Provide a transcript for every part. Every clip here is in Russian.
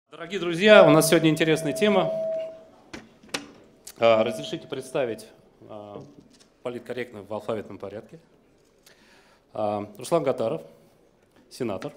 Дорогие друзья, у нас сегодня интересная тема. Разрешите представить политкорректно в алфавитном порядке. Руслан Гатаров, сенатор.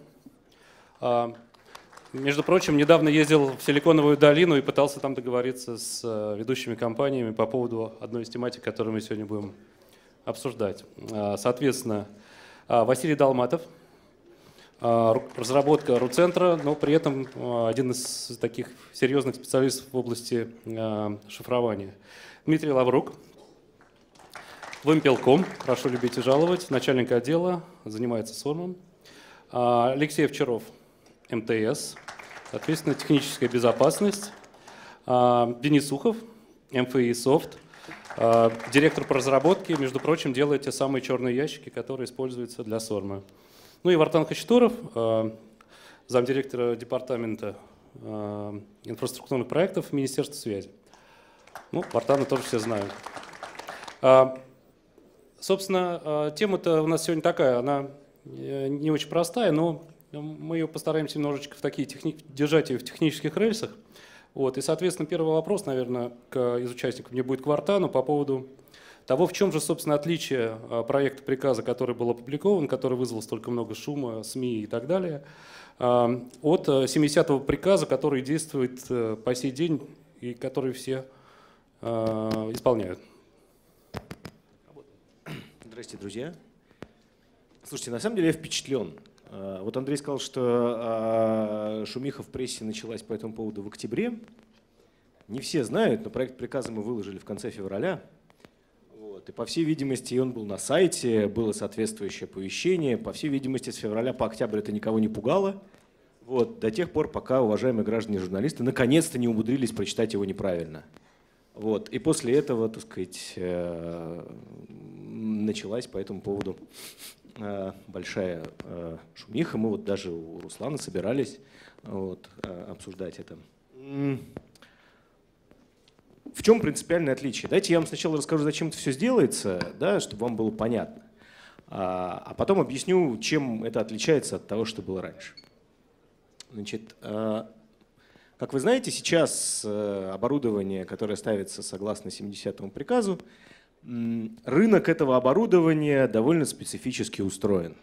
Между прочим, недавно ездил в Силиконовую долину и пытался там договориться с ведущими компаниями по поводу одной из тематик, которую мы сегодня будем обсуждать. Соответственно, Василий Долматов, разработка РУ-центра, но при этом один из таких серьезных специалистов в области шифрования. Дмитрий Лаврук, Вымпелком, прошу любить и жаловать, начальник отдела, занимается СОРМом. Алексей Овчаров, МТС, соответственно, техническая безопасность. Денис Сухов, МФИ Софт, директор по разработке, между прочим, делает те самые черные ящики, которые используются для СОРМа. Ну и Вартан Хачатуров, замдиректора департамента инфраструктурных проектов Министерства связи. Ну, Вартана тоже все знают. Собственно, тема-то у нас сегодня такая, она не очень простая, но мы ее постараемся немножечко держать ее в технических рельсах. Вот. И, соответственно, первый вопрос, наверное, из участников мне будет к Вартану по поводу того, в чем же, собственно, отличие проекта приказа, который был опубликован, который вызвал столько много шума, СМИ и так далее, от 70-го приказа, который действует по сей день и который все исполняют. Здравствуйте, друзья. Слушайте, на самом деле я впечатлен. Вот Андрей сказал, что шумиха в прессе началась по этому поводу в октябре. Не все знают, но проект приказа мы выложили в конце февраля. Вот. И по всей видимости, он был на сайте, было соответствующее оповещение. По всей видимости, с февраля по октябрь это никого не пугало. Вот. До тех пор, пока уважаемые граждане и журналисты наконец-то не умудрились прочитать его неправильно. Вот. И после этого, так сказать, началась по этому поводу большая шумиха. Мы вот даже у Руслана собирались обсуждать это. В чем принципиальное отличие? Давайте я вам сначала расскажу, зачем это все сделается, да, чтобы вам было понятно. А потом объясню, чем это отличается от того, что было раньше. Значит, как вы знаете, сейчас оборудование, которое ставится согласно 70-му приказу, рынок этого оборудования довольно специфически устроен.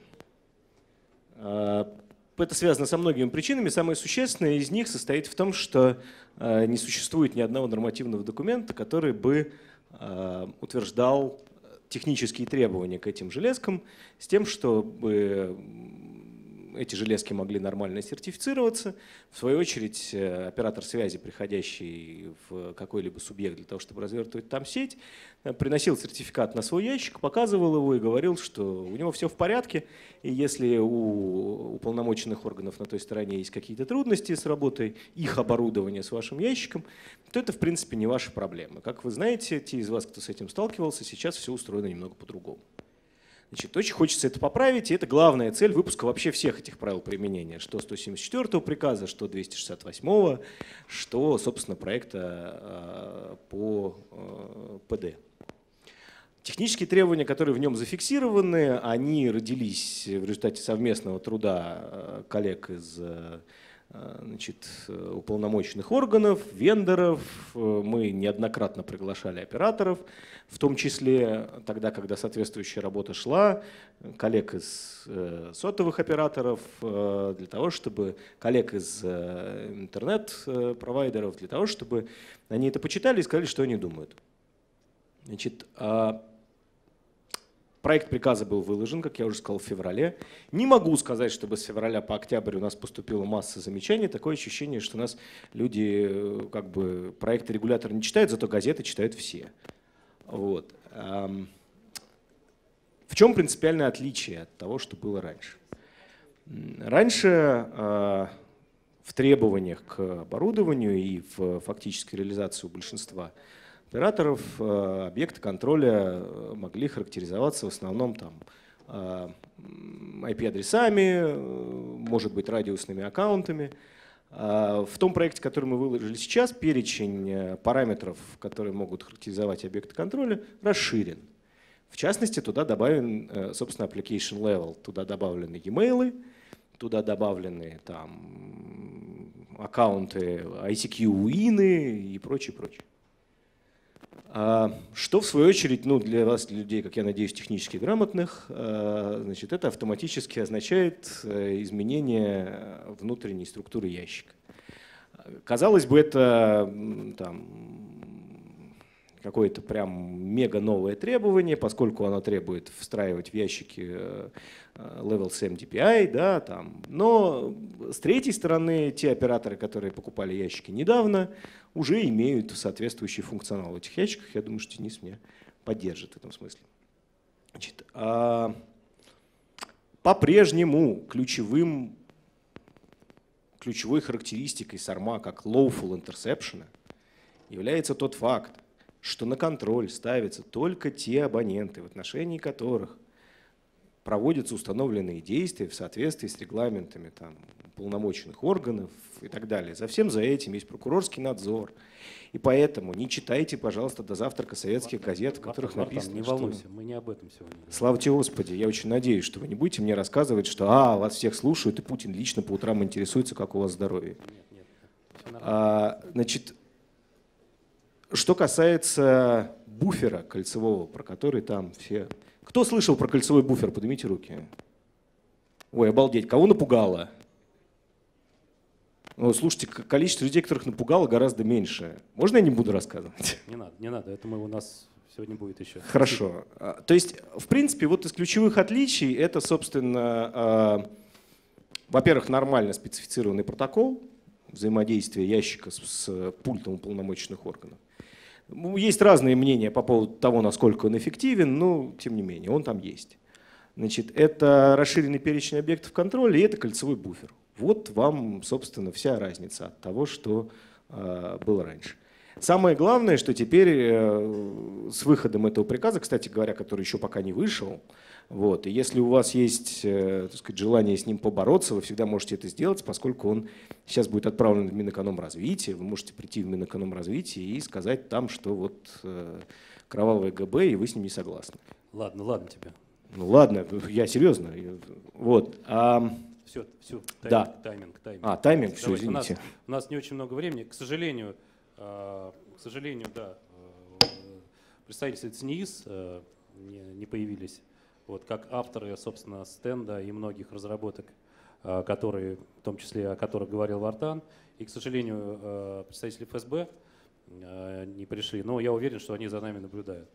Это связано со многими причинами. Самое существенное из них состоит в том, что не существует ни одного нормативного документа, который бы утверждал технические требования к этим железкам с тем, чтобы эти железки могли нормально сертифицироваться. В свою очередь, оператор связи, приходящий в какой-либо субъект для того, чтобы развертывать там сеть, приносил сертификат на свой ящик, показывал его и говорил, что у него все в порядке. И если у уполномоченных органов на той стороне есть какие-то трудности с работой их оборудования с вашим ящиком, то это, в принципе, не ваша проблема. Как вы знаете, те из вас, кто с этим сталкивался, сейчас все устроено немного по-другому. Значит, очень хочется это поправить, и это главная цель выпуска вообще всех этих правил применения, что 174-го приказа, что 268-го, что, собственно, проекта по ПД. Технические требования, которые в нем зафиксированы, они родились в результате совместного труда коллег из уполномоченных органов, вендоров. Мы неоднократно приглашали операторов, в том числе тогда, когда соответствующая работа шла, коллег из сотовых операторов, для того, чтобы коллег из интернет-провайдеров, для того, чтобы они это почитали и сказали, что они думают. Значит, проект приказа был выложен, как я уже сказал, в феврале. Не могу сказать, чтобы с февраля по октябрь у нас поступила масса замечаний. Такое ощущение, что у нас люди проекты регулятора не читают, зато газеты читают все. Вот. В чем принципиальное отличие от того, что было раньше? Раньше в требованиях к оборудованию и в фактической реализации у большинства операторов объекты контроля могли характеризоваться в основном IP-адресами, может быть, радиусными аккаунтами. В том проекте, который мы выложили сейчас, перечень параметров, которые могут характеризовать объекты контроля, расширен. В частности, туда добавлен, собственно, application level, туда добавлены e-mail, туда добавлены аккаунты ICQ-уины и прочее, прочее. Что, в свою очередь, ну, для вас, для людей, как я надеюсь, технически грамотных, значит, это автоматически означает изменение внутренней структуры ящика. Казалось бы, это какое-то прям мега новое требование, поскольку оно требует встраивать в ящики Level 7 DPI, да, там. Но с третьей стороны, те операторы, которые покупали ящики недавно, уже имеют соответствующий функционал в этих ящиках. Я думаю, что Денис меня поддержит в этом смысле. Значит, по-прежнему ключевой характеристикой SARMA как lawful interception является тот факт, что на контроль ставятся только те абоненты, в отношении которых проводятся установленные действия в соответствии с регламентами там, уполномоченных органов и так далее. За всем за этим есть прокурорский надзор. И поэтому не читайте, пожалуйста, до завтрака советских газет, в которых написано, не волнуйся, мы не об этом сегодня. Слава тебе, Господи, я очень надеюсь, что вы не будете мне рассказывать, что вас всех слушают, и Путин лично по утрам интересуется, как у вас здоровье. Нет. Значит, что касается буфера кольцевого, про который там все... Кто слышал про кольцевой буфер? Поднимите руки. Ой, обалдеть, кого напугало? Ну, слушайте, количество людей, которых напугало, гораздо меньше. Можно я не буду рассказывать? Не надо, это у нас сегодня будет еще. Хорошо. То есть, в принципе, вот из ключевых отличий это, собственно, во-первых, нормально специфицированный протокол взаимодействия ящика с пультом уполномоченных органов. Есть разные мнения по поводу того, насколько он эффективен, но тем не менее, он там есть. Значит, это расширенный перечень объектов контроля и это кольцевой буфер. Вот вам, собственно, вся разница от того, что было раньше. Самое главное, что теперь с выходом этого приказа, кстати говоря, который еще пока не вышел, вот, и если у вас есть, так сказать, желание с ним побороться, вы всегда можете это сделать, поскольку он сейчас будет отправлен в Минэкономразвитие. Вы можете прийти в Минэкономразвитие и сказать там, что вот кровавое ГБ, и вы с ним не согласны. Ладно тебе. Ну ладно, я серьезно. Вот. Все, да. Тайминг. Тайминг, все, извините. У нас не очень много времени. К сожалению, да, представители ЦНИИС не появились. Вот, как авторы, собственно, стенда и многих разработок, которые, в том числе о которых говорил Вартан. И, к сожалению, представители ФСБ не пришли. Но я уверен, что они за нами наблюдают.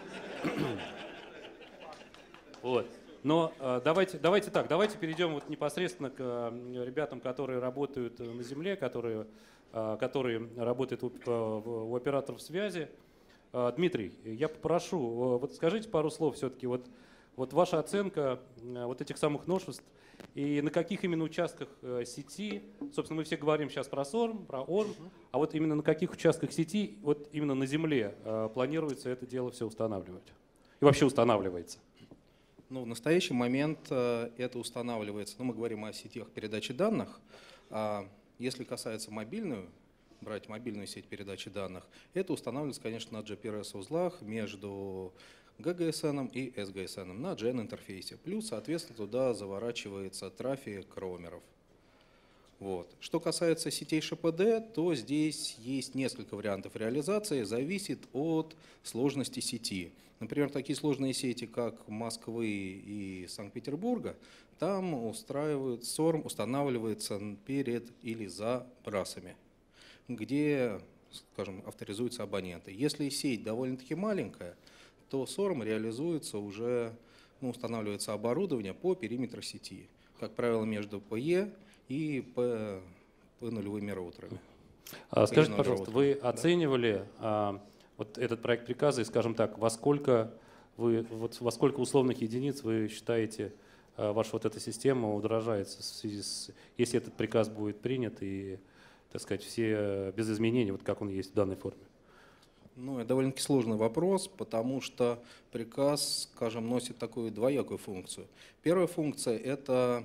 Вот. Но давайте перейдем вот непосредственно к ребятам, которые работают на земле, которые работают у операторов связи. Дмитрий, я попрошу, вот скажите пару слов все-таки. Вот ваша оценка вот этих самых новшеств и на каких именно участках сети, собственно, мы все говорим сейчас про СОРМ, про ОРМ, а вот именно на каких участках сети, вот именно на земле планируется это дело все устанавливать? И вообще устанавливается? Ну, в настоящий момент это устанавливается, мы говорим о сетях передачи данных. Если касается брать мобильную сеть передачи данных, это устанавливается, конечно, на GPRS-узлах между ГГСН и СГСН на GN-интерфейсе. Плюс, соответственно, туда заворачивается трафик роумеров. Вот. Что касается сетей ШПД, то здесь есть несколько вариантов реализации, зависит от сложности сети. Например, такие сложные сети, как Москвы и Санкт-Петербурга, там СОРМ устанавливается перед или за трассами, где, скажем, авторизуются абоненты. Если сеть довольно-таки маленькая, то СОРМ реализуется уже, устанавливается оборудование по периметру сети, как правило, между ПЕ и нулевыми роутерами. Скажите, пожалуйста, вы оценивали вот этот проект приказа и, скажем так, во сколько условных единиц вы считаете, ваша вот эта система удорожается, если этот приказ будет принят и, так сказать, все без изменений, вот как он есть в данной форме? Это довольно-таки сложный вопрос, потому что приказ, скажем, носит такую двоякую функцию. Первая функция – это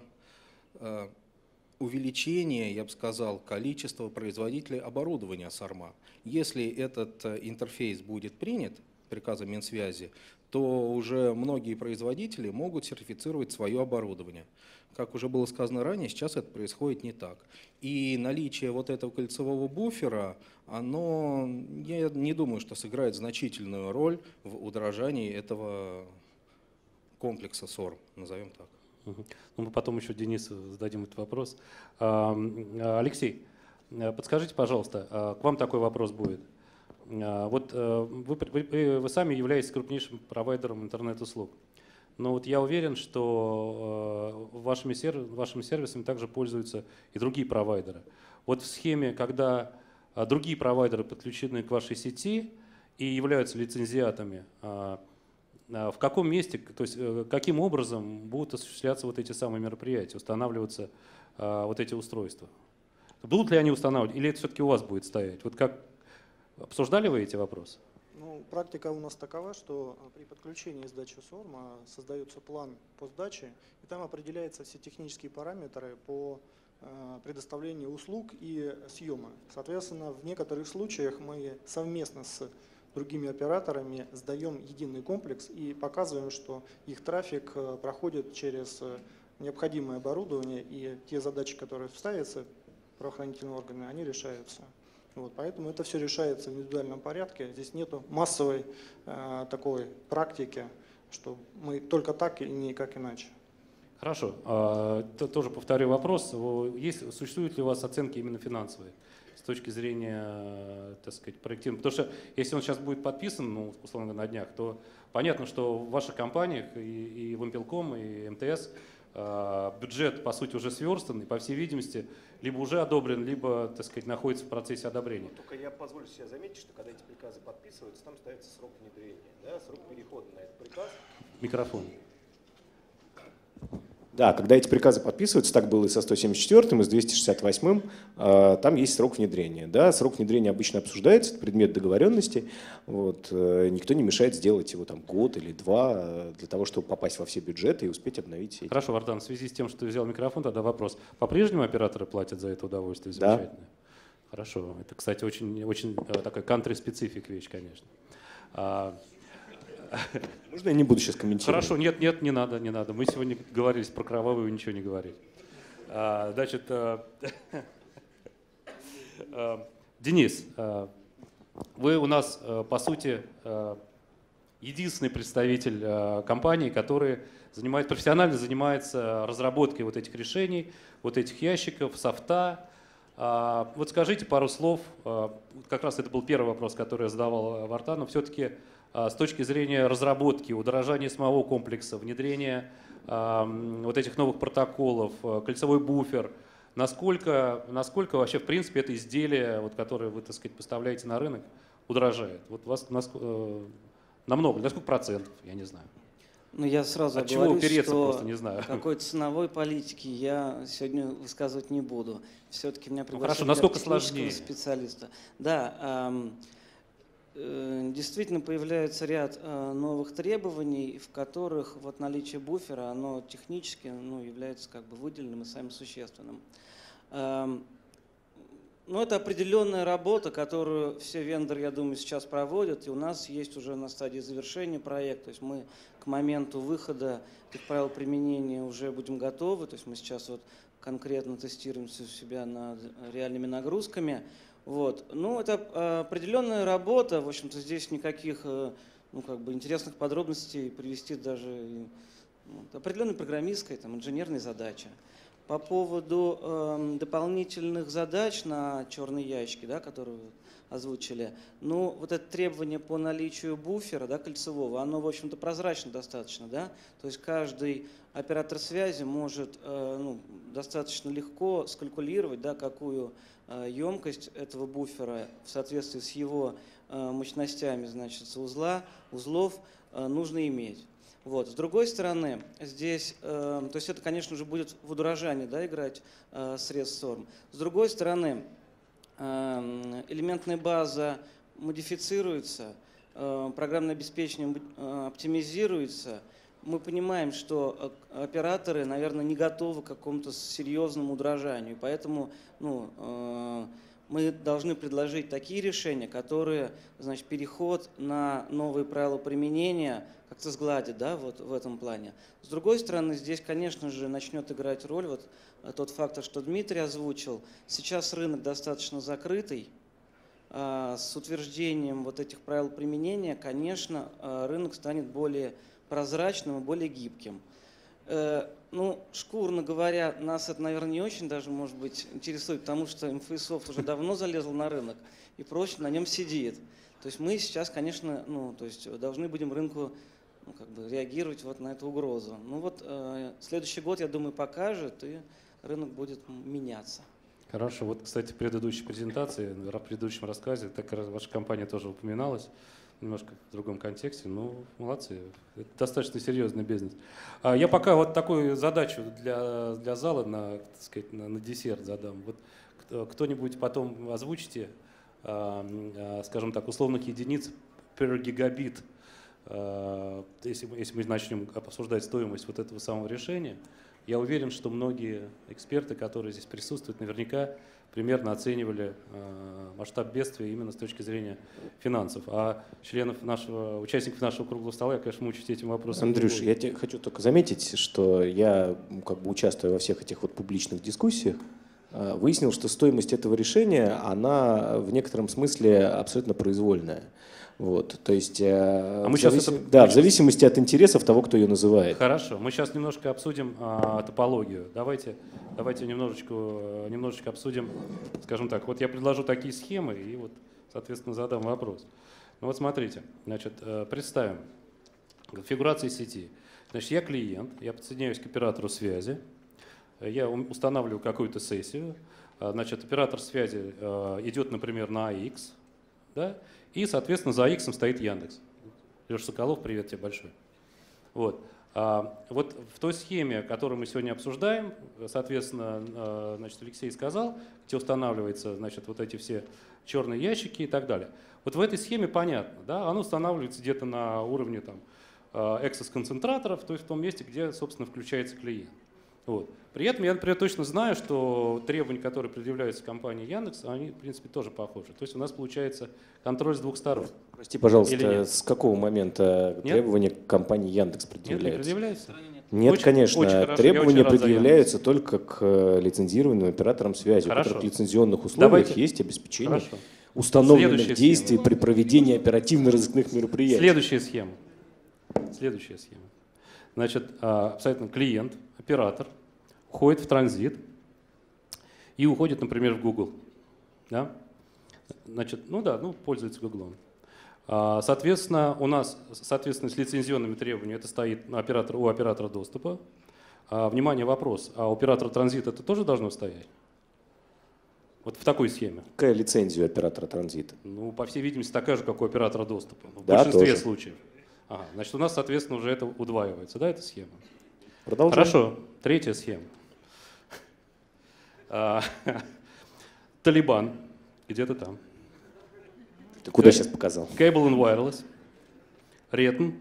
увеличение, я бы сказал, количества производителей оборудования SARMA. Если этот интерфейс будет принят приказа Минсвязи, то уже многие производители могут сертифицировать свое оборудование. Как уже было сказано ранее, сейчас это происходит не так. И наличие вот этого кольцевого буфера, оно, я не думаю, что сыграет значительную роль в удорожании этого комплекса СОРМ, назовем так. Ну, мы потом еще Денису зададим этот вопрос. Алексей, подскажите, пожалуйста, к вам такой вопрос будет. Вот вы сами являетесь крупнейшим провайдером интернет-услуг. Но вот я уверен, что вашими сервисами также пользуются и другие провайдеры. Вот в схеме, когда другие провайдеры подключены к вашей сети и являются лицензиатами, в каком месте, то есть каким образом будут осуществляться вот эти самые мероприятия, устанавливаться вот эти устройства? Будут ли они устанавливать, или это все-таки у вас будет стоять? Вот как обсуждали вы эти вопросы? Ну, практика у нас такова, что при подключении сдачи СОРМ создается план по сдаче, и там определяются все технические параметры по предоставлению услуг и съема. Соответственно, в некоторых случаях мы совместно с другими операторами сдаем единый комплекс и показываем, что их трафик проходит через необходимое оборудование, и те задачи, которые ставятся правоохранительными органами, они решаются. Вот, поэтому это все решается в индивидуальном порядке. Здесь нет массовой такой практики, что мы только так и никак иначе. Хорошо. Тоже повторю вопрос. Существуют ли у вас оценки именно финансовые с точки зрения, так сказать, проектирования? Потому что если он сейчас будет подписан, ну, условно говоря, на днях, то понятно, что в ваших компаниях и Вимпелком, и МТС бюджет, по сути, уже сверстан, и, по всей видимости, либо уже одобрен, либо, так сказать, находится в процессе одобрения. Только я позволю себе заметить, что когда эти приказы подписываются, там ставится срок внедрения, да, срок перехода на этот приказ. Микрофон. Да, когда эти приказы подписываются, так было и со 174-м, и с 268-м, там есть срок внедрения. Да, срок внедрения обычно обсуждается, это предмет договоренности. Вот, никто не мешает сделать его там год или два для того, чтобы попасть во все бюджеты и успеть обновить сеть. Хорошо, Вардан, в связи с тем, что ты взял микрофон, тогда вопрос. По-прежнему операторы платят за это удовольствие? Замечательно. Да. Хорошо. Это, кстати, очень такая country-специфик вещь, конечно. Можно я не буду сейчас комментировать? Хорошо, нет, не надо. Мы сегодня говорили про кровавую, ничего не говорили. Значит, Денис, вы у нас, по сути, единственный представитель компании, который профессионально занимается разработкой вот этих решений, вот этих ящиков, софта. Вот скажите пару слов, как раз это был первый вопрос, который я задавал Вартану, все-таки с точки зрения разработки, удорожания самого комплекса, внедрения вот этих новых протоколов, кольцевой буфер, насколько вообще в принципе это изделие, вот, которое вы, так сказать, поставляете на рынок, удорожает? Вот у вас намного, на сколько процентов, я не знаю. Ну, я сразу От чего упереться, просто не знаю. Какой ценовой политики я сегодня высказывать не буду. Все-таки меня пригласили насколько как технического сложнее? Специалиста. Да, действительно появляется ряд новых требований, в которых вот наличие буфера, оно технически является как бы выделенным и самым существенным. Ну, это определенная работа, которую все вендоры, я думаю, сейчас проводят, и у нас есть уже на стадии завершения проект, то есть мы к моменту выхода этих правил применения уже будем готовы, то есть мы сейчас вот конкретно тестируем себя над реальными нагрузками. Вот. Ну, это определенная работа, в общем-то, здесь никаких интересных подробностей привести даже определенной программистской, инженерной задачи. По поводу дополнительных задач на черные ящики, да, которые вы озвучили, вот это требование по наличию буфера, да, кольцевого, оно, в общем-то, прозрачно достаточно, да, то есть каждый оператор связи может достаточно легко скалькулировать, да, какую емкость этого буфера в соответствии с его мощностями, значит, узлов нужно иметь. Вот. С другой стороны, здесь, то есть это, конечно же, будет в удорожании, да, играть средств СОРМ. С другой стороны, элементная база модифицируется, программное обеспечение оптимизируется. Мы понимаем, что операторы, наверное, не готовы к какому-то серьезному удорожанию, поэтому мы должны предложить такие решения, которые, значит, переход на новые правила применения как-то сгладят, да, вот в этом плане. С другой стороны, здесь, конечно же, начнет играть роль вот тот фактор, что Дмитрий озвучил. Сейчас рынок достаточно закрытый. С утверждением вот этих правил применения, конечно, рынок станет более прозрачным и более гибким. Ну, шкурно говоря, нас это, наверное, не очень даже, может быть, интересует, потому что МФСофт уже давно залезл на рынок и прочно на нем сидит. То есть мы сейчас, конечно, ну, то есть должны будем рынку, ну, как бы реагировать вот на эту угрозу. Ну вот следующий год, я думаю, покажет, и рынок будет меняться. Хорошо. Вот, кстати, в предыдущей презентации, в предыдущем рассказе, так ваша компания тоже упоминалась, немножко в другом контексте. Ну, молодцы. Это достаточно серьезный бизнес. Я пока вот такую задачу для зала на, так сказать, на десерт задам. Вот кто-нибудь потом озвучите, скажем так, условных единиц per гигабит, если мы начнем обсуждать стоимость вот этого самого решения. Я уверен, что многие эксперты, которые здесь присутствуют, наверняка примерно оценивали масштаб бедствия именно с точки зрения финансов. А участников нашего круглого стола я, конечно, мучаюсь этим вопросом. Андрюш, я тебе хочу только заметить, что я, как бы участвуя во всех этих вот публичных дискуссиях, выяснил, что стоимость этого решения, она в некотором смысле абсолютно произвольная. Вот, то есть в зависимости от интересов того, кто ее называет. Хорошо, мы сейчас немножко обсудим топологию. Давайте немножечко обсудим, скажем так, вот я предложу такие схемы и вот, соответственно, задам вопрос. Ну вот смотрите, значит, представим конфигурации сети. Значит, я клиент, я подсоединяюсь к оператору связи, я устанавливаю какую-то сессию, значит, оператор связи идет, например, на AX, да, и, соответственно, за AX стоит Яндекс. Леша Соколов, привет тебе большой. Вот. Вот в той схеме, которую мы сегодня обсуждаем, соответственно, значит, Алексей сказал, где устанавливаются, значит, вот эти все черные ящики и так далее. Вот в этой схеме понятно, да, оно устанавливается где-то на уровне там, эксос-концентраторов, то есть в том месте, где, собственно, включается клиент. Вот. При этом я, например, точно знаю, что требования, которые предъявляются компании Яндекс, они, в принципе, тоже похожи. То есть у нас получается контроль с двух сторон. Прости, пожалуйста, с какого момента требования компании Яндекс предъявляются? Нет, не предъявляется? Нет, очень, конечно. очень Требования предъявляются только к лицензированным операторам связи, Хорошо. у которых в лицензионных условиях есть обеспечение установленных действий схема. при проведении оперативно-розыскных мероприятий. Следующая схема. Значит, абсолютно клиент, оператор, уходит в транзит и уходит, например, в Google. Да? Значит, пользуется Google. Соответственно, у нас, с лицензионными требованиями это стоит у оператора доступа. Внимание, вопрос. А у оператора транзита это тоже должно стоять? Вот в такой схеме. Какая лицензия у оператора транзита? Ну, по всей видимости, такая же, как у оператора доступа. В Да, большинстве тоже. случаев. Ага, значит, у нас, соответственно, уже это удваивается, да, эта схема? Продолжаем. Хорошо, третья схема. Талибан, где-то там. Ты куда сейчас показал? Cable and Wireless, Retn,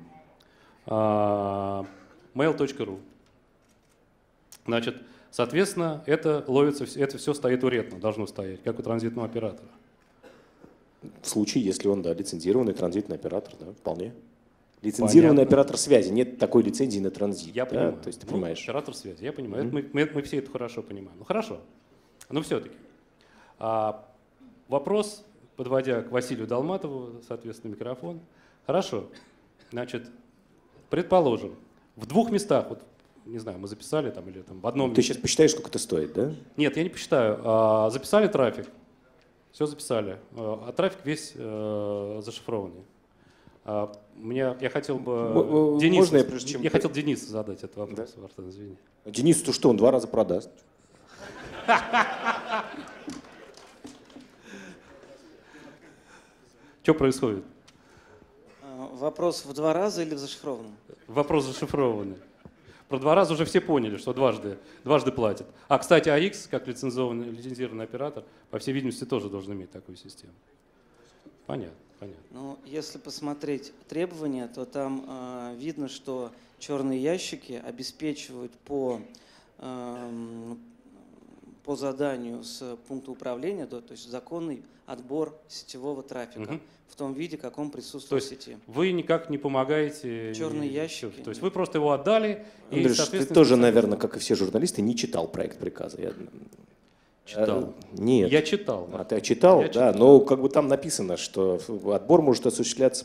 mail.ru. Значит, соответственно, это ловится, это все стоит у Retn, должно стоять, как у транзитного оператора. В случае, если он, да, лицензированный транзитный оператор, да, вполне. Лицензированный оператор связи, нет такой лицензии на транзит. Я понимаю. То есть ты понимаешь. Оператор связи, я понимаю. Мы все это хорошо понимаем. Ну хорошо, но все-таки. Вопрос, подводя к Василию Долматову, соответственно, микрофон. Хорошо, значит, предположим, в двух местах, вот, не знаю, мы записали там или там в одном Ты месте. сейчас посчитаешь, сколько это стоит, да? Нет, я не посчитаю. Записали трафик, все записали, а трафик весь зашифрованный. Я хотел бы Можно я, прежде чем... хотел Денису задать этот вопрос, да? Артем, извини. Денису-то что, он 2 раза продаст? Что происходит? Вопрос в 2 раза или в зашифрованном? Вопрос зашифрованный. Про 2 раза уже все поняли, что дважды платят. Кстати, AX, как лицензированный оператор, по всей видимости, тоже должен иметь такую систему. Понятно. Ну, если посмотреть требования, то там видно, что черные ящики обеспечивают по по заданию с пункта управления, то есть законный отбор сетевого трафика в том виде, как он присутствует в сети. Вы никак не помогаете? Черные ящики. То есть вы просто его отдали? Андрюш, ты тоже, наверное, как и все журналисты, не читал проект приказа. Читал. Нет. Я читал. А ты читал, Я да, читал. но как бы там написано, что отбор может осуществляться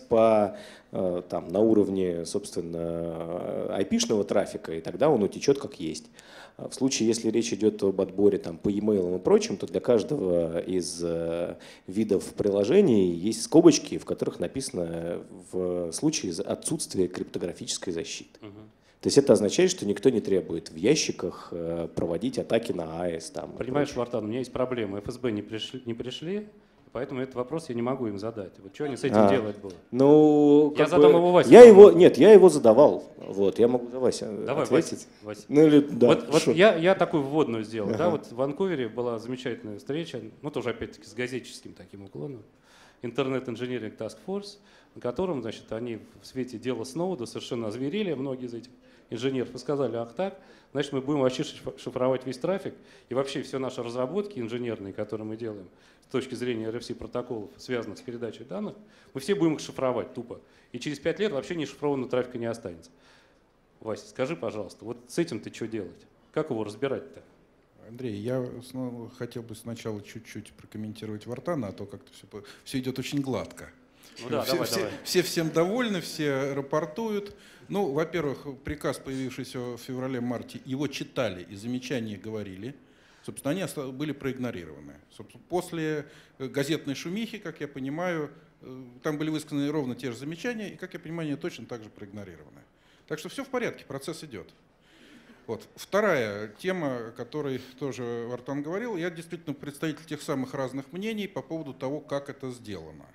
на уровне, собственно, IP-шного трафика, и тогда он утечет как есть. В случае, если речь идет об отборе по e-mail и прочим, то для каждого из видов приложений есть скобочки, в которых написано в случае отсутствия криптографической защиты. То есть это означает, что никто не требует в ящиках проводить атаки на АЭС. Понимаешь, Вартан, у меня есть проблема. ФСБ не пришли, поэтому этот вопрос я не могу им задать. Вот что они с этим делать будут? Ну, я задам его Васе. Я его задавал. Вот, я могу за Вася ответить. Вася. Ну, или, да, вот я такую вводную сделал. Да, вот в Ванкувере была замечательная встреча, ну тоже опять-таки с газетческим таким уклоном, Internet Engineering Task Force, на котором, значит, они в свете дела Сноуда совершенно озверели, многие из этих инженеров, и сказали: ах так, значит, мы будем вообще шифровать весь трафик, и вообще все наши разработки инженерные, которые мы делаем с точки зрения RFC протоколов, связанных с передачей данных, мы все будем их шифровать тупо. И через 5 лет вообще нешифрованного трафика не останется. Вася, скажи, пожалуйста, вот с этим ты что делать? Как его разбирать-то? Андрей, я хотел бы сначала чуть-чуть прокомментировать Вартана, а то как-то все идет очень гладко. Ну да, давай. Все всем довольны, все рапортуют. Ну, во-первых, приказ, появившийся в феврале-марте, его читали и замечания говорили. Собственно, они были проигнорированы. Собственно, после газетной шумихи, как я понимаю, там были высказаны ровно те же замечания, и, как я понимаю, они точно так же проигнорированы. Так что все в порядке, процесс идет. Вот. Вторая тема, о которой тоже Вартан говорил, я действительно представитель тех самых разных мнений по поводу того, как это сделано.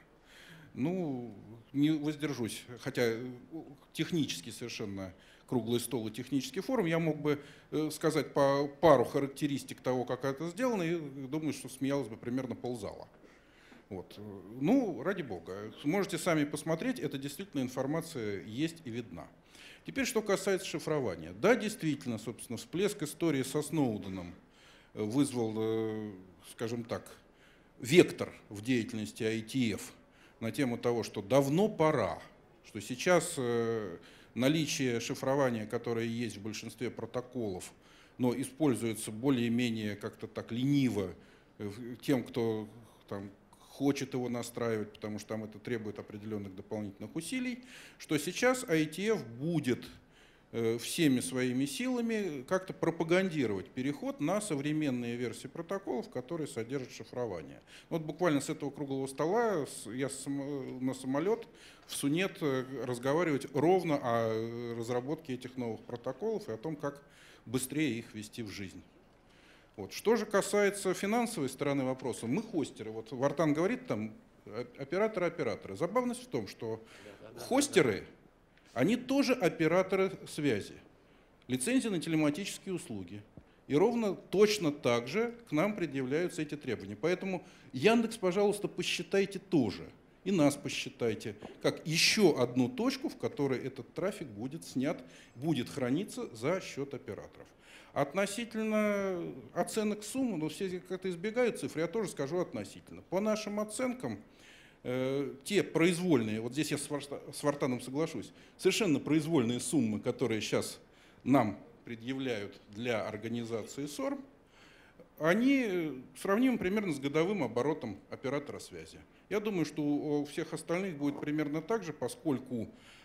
Ну, не воздержусь, хотя технически совершенно круглый стол и технический форум, я мог бы сказать пару характеристик того, как это сделано, и думаю, что смеялось бы примерно ползала. Вот. Ну, ради бога, можете сами посмотреть, это действительно информация есть и видна. Теперь, что касается шифрования. Да, действительно, собственно, всплеск истории со Сноуденом вызвал, скажем так, вектор в деятельности IETF на тему того, что давно пора, что сейчас наличие шифрования, которое есть в большинстве протоколов, но используется более-менее как-то так лениво тем, кто там хочет его настраивать, потому что там это требует определенных дополнительных усилий, что сейчас IETF будет всеми своими силами как-то пропагандировать переход на современные версии протоколов, которые содержат шифрование. Вот буквально с этого круглого стола я на самолет в Сунет разговаривать ровно о разработке этих новых протоколов и о том, как быстрее их ввести в жизнь. Вот. Что же касается финансовой стороны вопроса, мы хостеры. Вот Вартан говорит, там операторы. Забавность в том, что хостеры, они тоже операторы связи, лицензии на телематические услуги. И ровно точно так же к нам предъявляются эти требования. Поэтому Яндекс, пожалуйста, посчитайте тоже. И нас посчитайте, как еще одну точку, в которой этот трафик будет снят, будет храниться за счет операторов. Относительно оценок суммы, но все как-то избегают цифр, я тоже скажу относительно. По нашим оценкам, те произвольные, вот здесь я с Вартаном соглашусь, совершенно произвольные суммы, которые сейчас нам предъявляют для организации СОРМ, они сравнимы примерно с годовым оборотом оператора связи. Я думаю, что у всех остальных будет примерно так же, поскольку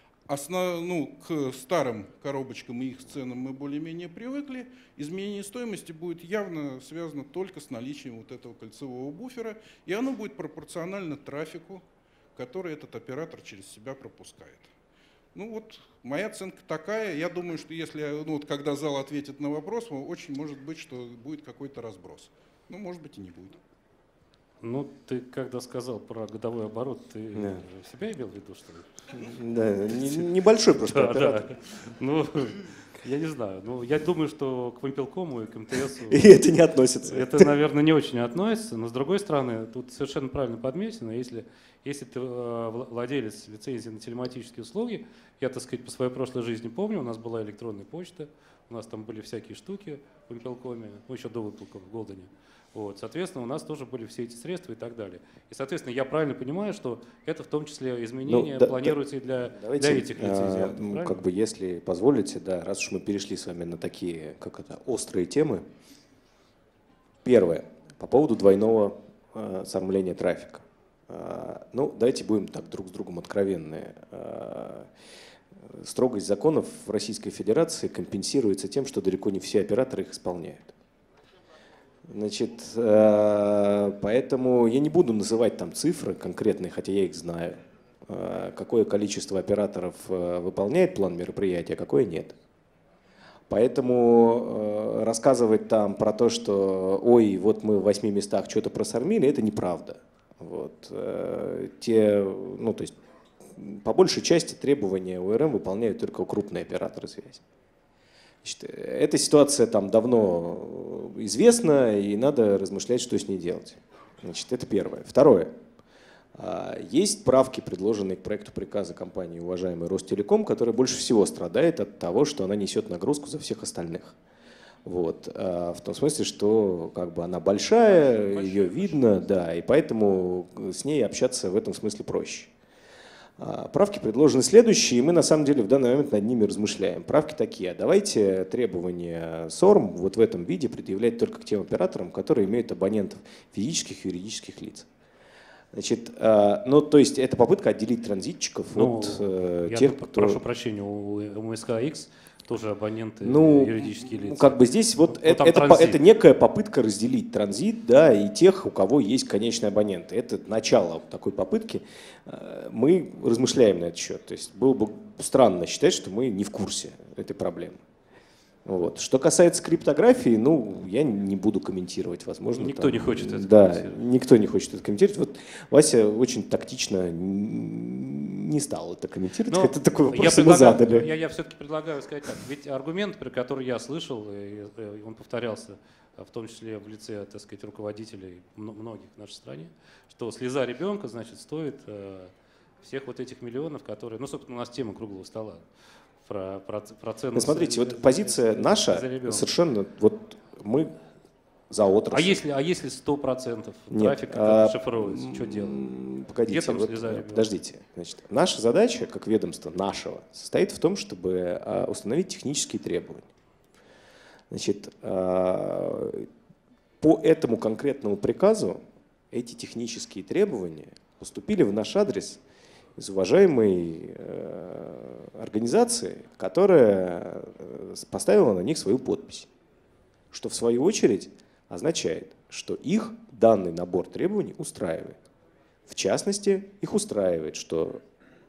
к старым коробочкам и их ценам мы более-менее привыкли. Изменение стоимости будет явно связано только с наличием вот этого кольцевого буфера, и оно будет пропорционально трафику, который этот оператор через себя пропускает. Ну вот, моя оценка такая. Я думаю, что если, когда зал ответит на вопрос, очень может быть, что будет какой-то разброс. Ну, может быть, и не будет. Ну, ты когда сказал про годовой оборот, ты себя имел в виду, что ли? Да, небольшой просто оператор. Да. Ну, я не знаю. Ну, я думаю, что к Вимпелкому и к МТСу... И это не относится. Это, наверное, не очень относится. Но, с другой стороны, тут совершенно правильно подмечено. Если ты владелец лицензии на телематические услуги, я, так сказать, по своей прошлой жизни помню, у нас была электронная почта, у нас там были всякие штуки в Impelcom, ну, еще до выпуска в Голдене. Вот, соответственно, у нас тоже были все эти средства и так далее. И, соответственно, я правильно понимаю, что это в том числе изменения планируются и для этих лицензий. Как бы, если позволите, да, раз уж мы перешли с вами на такие, как это, острые темы. Первое. По поводу двойного сормления трафика. Ну, давайте будем так друг с другом откровенны. Строгость законов в Российской Федерации компенсируется тем, что далеко не все операторы их исполняют. Значит, поэтому я не буду называть там цифры конкретные, хотя я их знаю, какое количество операторов выполняет план мероприятия, а какое нет. Поэтому рассказывать там про то, что ой, вот мы в 8 местах что-то просормили, это неправда. Вот. Ну, то есть, по большей части требования ОРМ выполняют только крупные операторы связи. Значит, эта ситуация там давно известна, и надо размышлять, что с ней делать. Значит, это первое. Второе. Есть правки, предложенные к проекту приказа компании уважаемый Ростелеком, которая больше всего страдает от того, что она несет нагрузку за всех остальных. Вот. В том смысле, что как бы она большая, ее видно, да, и поэтому с ней общаться в этом смысле проще. Правки предложены следующие, и мы на самом деле в данный момент над ними размышляем. Правки такие: давайте требования СОРМ вот в этом виде предъявлять только к тем операторам, которые имеют абонентов физических и юридических лиц. Значит, ну, то есть это попытка отделить транзитчиков от тех, кто… Прошу прощения, у МСК-X тоже абоненты юридические лица. Ну, как бы здесь вот это некая попытка разделить транзит, да, и тех, у кого есть конечные абоненты. Это начало такой попытки. Мы размышляем на этот счет. То есть было бы странно считать, что мы не в курсе этой проблемы. Вот. Что касается криптографии, ну, я не буду комментировать, возможно. Никто не хочет это комментировать. Никто не хочет это комментировать. Вот Вася очень тактично не стал это комментировать. Но это такой вопрос мы задали. Я все-таки предлагаю сказать так. Ведь аргумент, про который я слышал, и он повторялся, в том числе в лице, так сказать, руководителей многих в нашей стране, что слеза ребенка, значит, стоит всех вот этих миллионов, которые… Ну, собственно, у нас тема круглого стола. Про цену. Смотрите, вот позиция наша совершенно, вот мы за отрасль. А если 100% трафика шифруется, что делать? Погодите, подождите. Значит, наша задача, как ведомства нашего, состоит в том, чтобы установить технические требования. Значит, по этому конкретному приказу эти технические требования поступили в наш адрес из уважаемой организации, которая поставила на них свою подпись, что в свою очередь означает, что их данный набор требований устраивает. В частности, их устраивает, что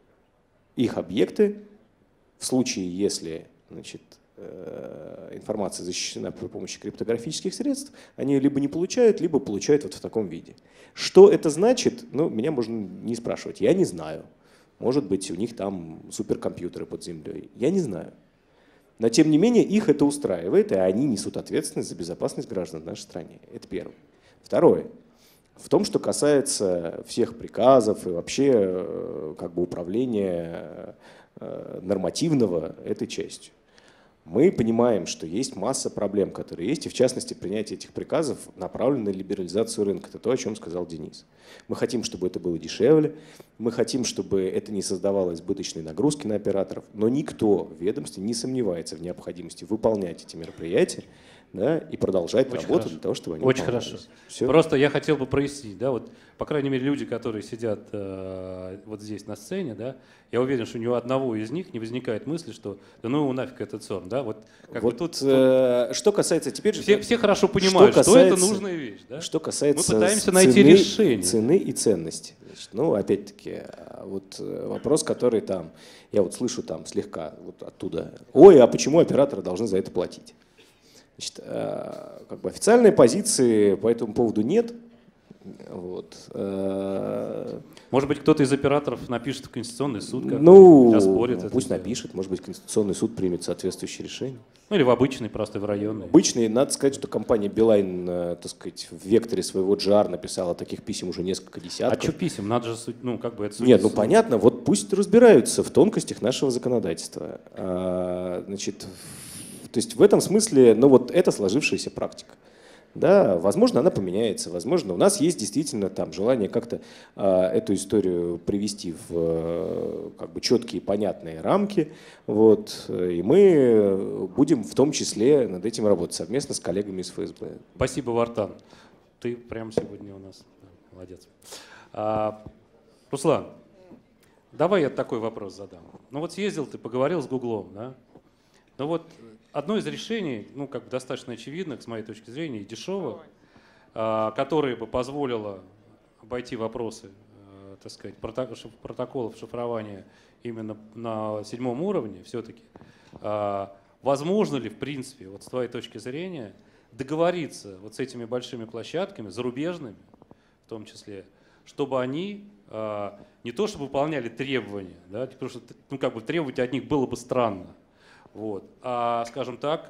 их объекты, в случае, если, значит, информация защищена при помощи криптографических средств, они либо не получают, либо получают вот в таком виде. Что это значит? Ну, меня можно не спрашивать. Я не знаю. Может быть, у них там суперкомпьютеры под землей. Я не знаю. Но, тем не менее, их это устраивает, и они несут ответственность за безопасность граждан в нашей стране. Это первое. Второе. В том, что касается всех приказов и вообще как бы управления нормативного этой частью. Мы понимаем, что есть масса проблем, которые есть, и в частности принятие этих приказов направлено на либерализацию рынка. Это то, о чем сказал Денис. Мы хотим, чтобы это было дешевле, мы хотим, чтобы это не создавало избыточной нагрузки на операторов, но никто в ведомстве не сомневается в необходимости выполнять эти мероприятия, да, и продолжать работу для того, чтобы они Очень хорошо. Все. Просто я хотел бы прояснить, да, вот, по крайней мере, люди, которые сидят вот здесь на сцене, да, я уверен, что ни у одного из них не возникает мысли, что да ну нафиг этот СОРМ, да, вот как вот бы тут… Что касается теперь же… Все хорошо понимают, что это нужная вещь, да? Что касается мы пытаемся найти решение. Цены и ценности. Значит, ну, опять-таки, вот вопрос, который там, я вот слышу там слегка вот оттуда, ой, а почему операторы должны за это платить? Значит, как бы официальной позиции по этому поводу нет. Вот. Может быть, кто-то из операторов напишет в Конституционный суд, оспорит это. Пусть напишет, может быть, Конституционный суд примет соответствующее решение. Ну или в обычный, просто в районный. Обычный, надо сказать, что компания Билайн, так сказать, в векторе своего GR написала таких писем уже несколько десятков. А что писем? Надо же, ну как бы это… Нет, ну понятно, вот пусть разбираются в тонкостях нашего законодательства. Значит, то То есть в этом смысле, ну вот это сложившаяся практика. Да, возможно, она поменяется, возможно, у нас есть действительно там желание как-то эту историю привести в как бы четкие, понятные рамки, вот, и мы будем в том числе над этим работать совместно с коллегами из ФСБ. Спасибо, Вартан. Ты прямо сегодня у нас молодец. Руслан, давай я такой вопрос задам. Ну вот съездил ты, поговорил с Гуглом, да? Ну вот одно из решений, ну как бы достаточно очевидных, с моей точки зрения, и дешевых, которое бы позволило обойти вопросы, так сказать, протоколов шифрования именно на 7-м уровне все-таки, возможно ли, в принципе, вот с твоей точки зрения, договориться вот с этими большими площадками, зарубежными в том числе, чтобы они не то чтобы выполняли требования, да, потому что ну, как бы требовать от них было бы странно, вот, а, скажем так,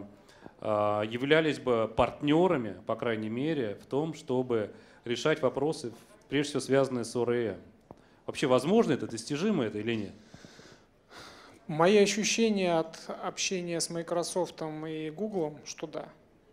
являлись бы партнерами, по крайней мере, в том, чтобы решать вопросы, прежде всего связанные с ОРМ. Вообще возможно это, достижимо это или нет? Мои ощущения от общения с Microsoft и Google, что да.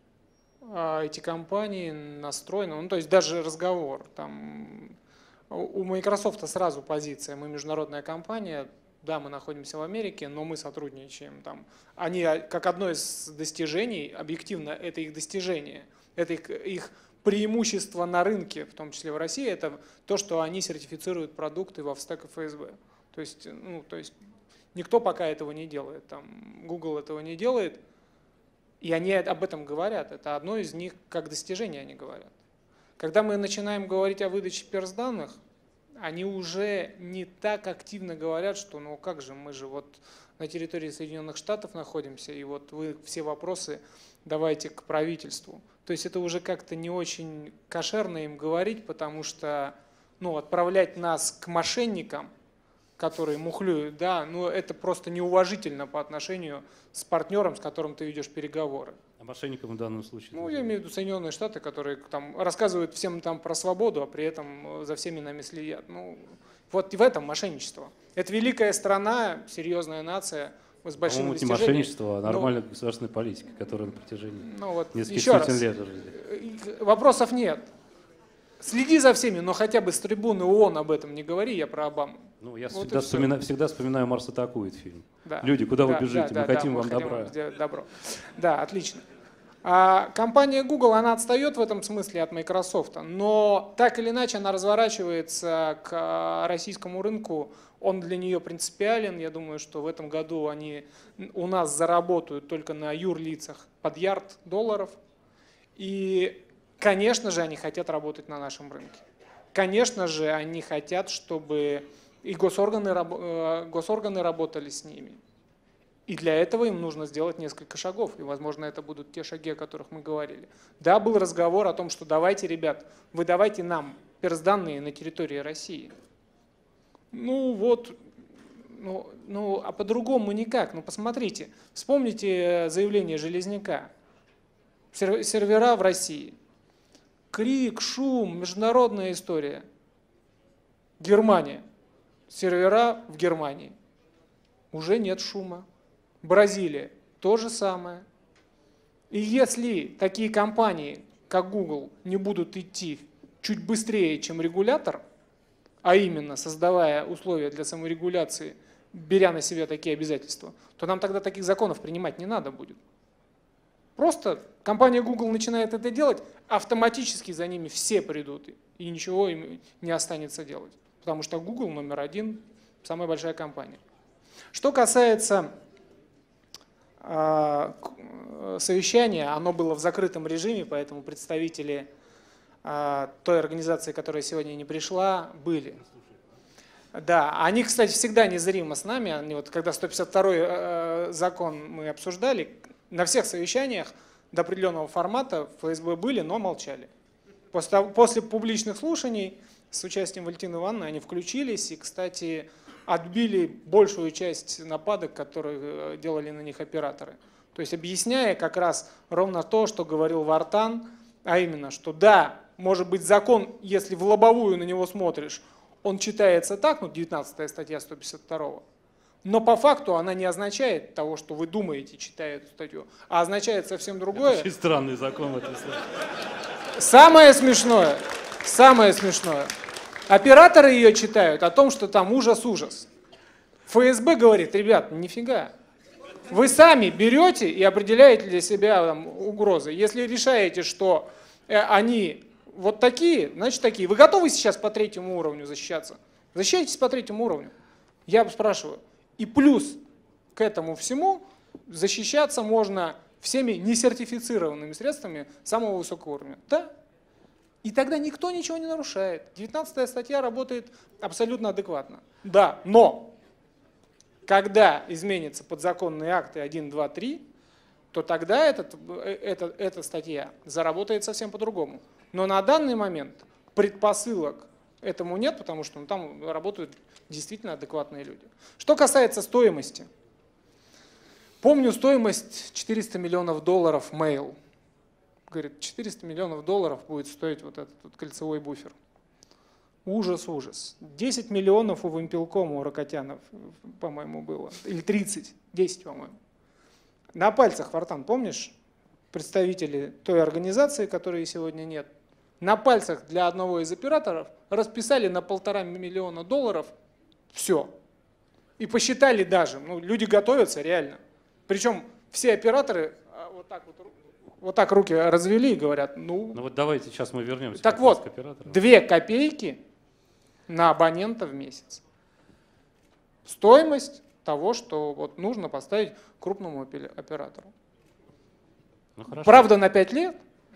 Эти компании настроены, ну то есть даже разговор, там, у Microsoft сразу позиция, мы международная компания, да, мы находимся в Америке, но мы сотрудничаем там. Они, как одно из достижений, объективно, это их достижение, это их преимущество на рынке, в том числе в России, это то, что они сертифицируют продукты во Stack и ФСБ. То есть никто пока этого не делает, там, Google этого не делает, и они об этом говорят. Это одно из них, как достижение они говорят. Когда мы начинаем говорить о выдаче перс-данных, они уже не так активно говорят, что ну как же, мы же вот на территории Соединенных Штатов находимся, и вот вы все вопросы давайте к правительству. То есть это уже как-то не очень кошерно им говорить, потому что ну, отправлять нас к мошенникам, которые мухлюют, да, ну это просто неуважительно по отношению с партнером, с которым ты ведешь переговоры. А мошенникам в данном случае? Ну, я имею в виду Соединенные Штаты, которые там рассказывают всем там про свободу, а при этом за всеми нами следят. Ну, вот в этом мошенничество. Это великая страна, серьезная нация с большими достижениями. Не мошенничество, а нормальная государственная политика, которая на протяжении нескольких сотен лет. Вопросов нет. Следи за всеми, но хотя бы с трибуны ООН об этом не говори, я про Обаму. Ну, я вот всегда вспоминаю «Марс атакует» фильм. Да. Люди, куда вы бежите? Мы хотим вам добра. Добро. Да, отлично. А компания Google, она отстает в этом смысле от Microsoft, но так или иначе она разворачивается к российскому рынку, он для нее принципиален. Я думаю, что в этом году они у нас заработают только на юрлицах под $1 миллиард. И, конечно же, они хотят работать на нашем рынке. Конечно же, они хотят, чтобы и госорганы работали с ними. И для этого им нужно сделать несколько шагов. И, возможно, это будут те шаги, о которых мы говорили. Да, был разговор о том, что давайте, ребят, вы давайте нам перс-данные на территории России. Ну вот, а по-другому никак. Ну посмотрите, вспомните заявление Железняка. Сервера в России. Крик, шум, международная история. Германия. Сервера в Германии. Уже нет шума. Бразилия. То же самое. И если такие компании, как Google, не будут идти чуть быстрее, чем регулятор, а именно создавая условия для саморегуляции, беря на себя такие обязательства, то нам тогда таких законов принимать не надо будет. Просто компания Google начинает это делать, автоматически за ними все придут, и ничего им не останется делать. Потому что Google номер 1, самая большая компания. Что касается совещания, оно было в закрытом режиме, поэтому представители той организации, которая сегодня не пришла, были. Да, они, кстати, всегда незримо с нами. Они вот, когда 152-й закон мы обсуждали, на всех совещаниях до определенного формата ФСБ были, но молчали. После публичных слушаний с участием Валентины Ивановны они включились и, кстати, отбили большую часть нападок, которые делали на них операторы. То есть объясняя как раз ровно то, что говорил Вартан, а именно, что да, может быть закон, если в лобовую на него смотришь, он читается так, ну 19 статья 152, Но по факту она не означает того, что вы думаете, читая эту статью, а означает совсем другое. Очень странный закон в этом случае. Самое смешное, операторы ее читают о том, что там ужас-ужас. ФСБ говорит, ребят, нифига. Вы сами берете и определяете для себя там угрозы. Если решаете, что они вот такие, значит такие. Вы готовы сейчас по 3-му уровню защищаться? Защищайтесь по 3-му уровню. Я спрашиваю. И плюс к этому всему защищаться можно всеми несертифицированными средствами самого высокого уровня. Да. И тогда никто ничего не нарушает. 19-я статья работает абсолютно адекватно. Да, но когда изменятся подзаконные акты 1, 2, 3, то тогда эта статья заработает совсем по-другому. Но на данный момент предпосылок этому нет, потому что там работают действительно адекватные люди. Что касается стоимости. Помню стоимость $400 миллионов Mail. Говорит, $400 миллионов будет стоить вот этот вот кольцевой буфер. Ужас, ужас. 10 миллионов у Вимпелкома, у Рокотянов, по-моему, было. Или 30, 10, по-моему. На пальцах, Вартан, помнишь, представители той организации, которой сегодня нет, на пальцах для одного из операторов расписали на $1,5 миллиона все. И посчитали даже, люди готовятся реально. Причем все операторы вот так руки развели и говорят, Ну вот давайте сейчас мы вернемся так вот, 2 копейки на абонента в месяц. Стоимость того, что вот нужно поставить крупному оператору. Правда, на 5 лет.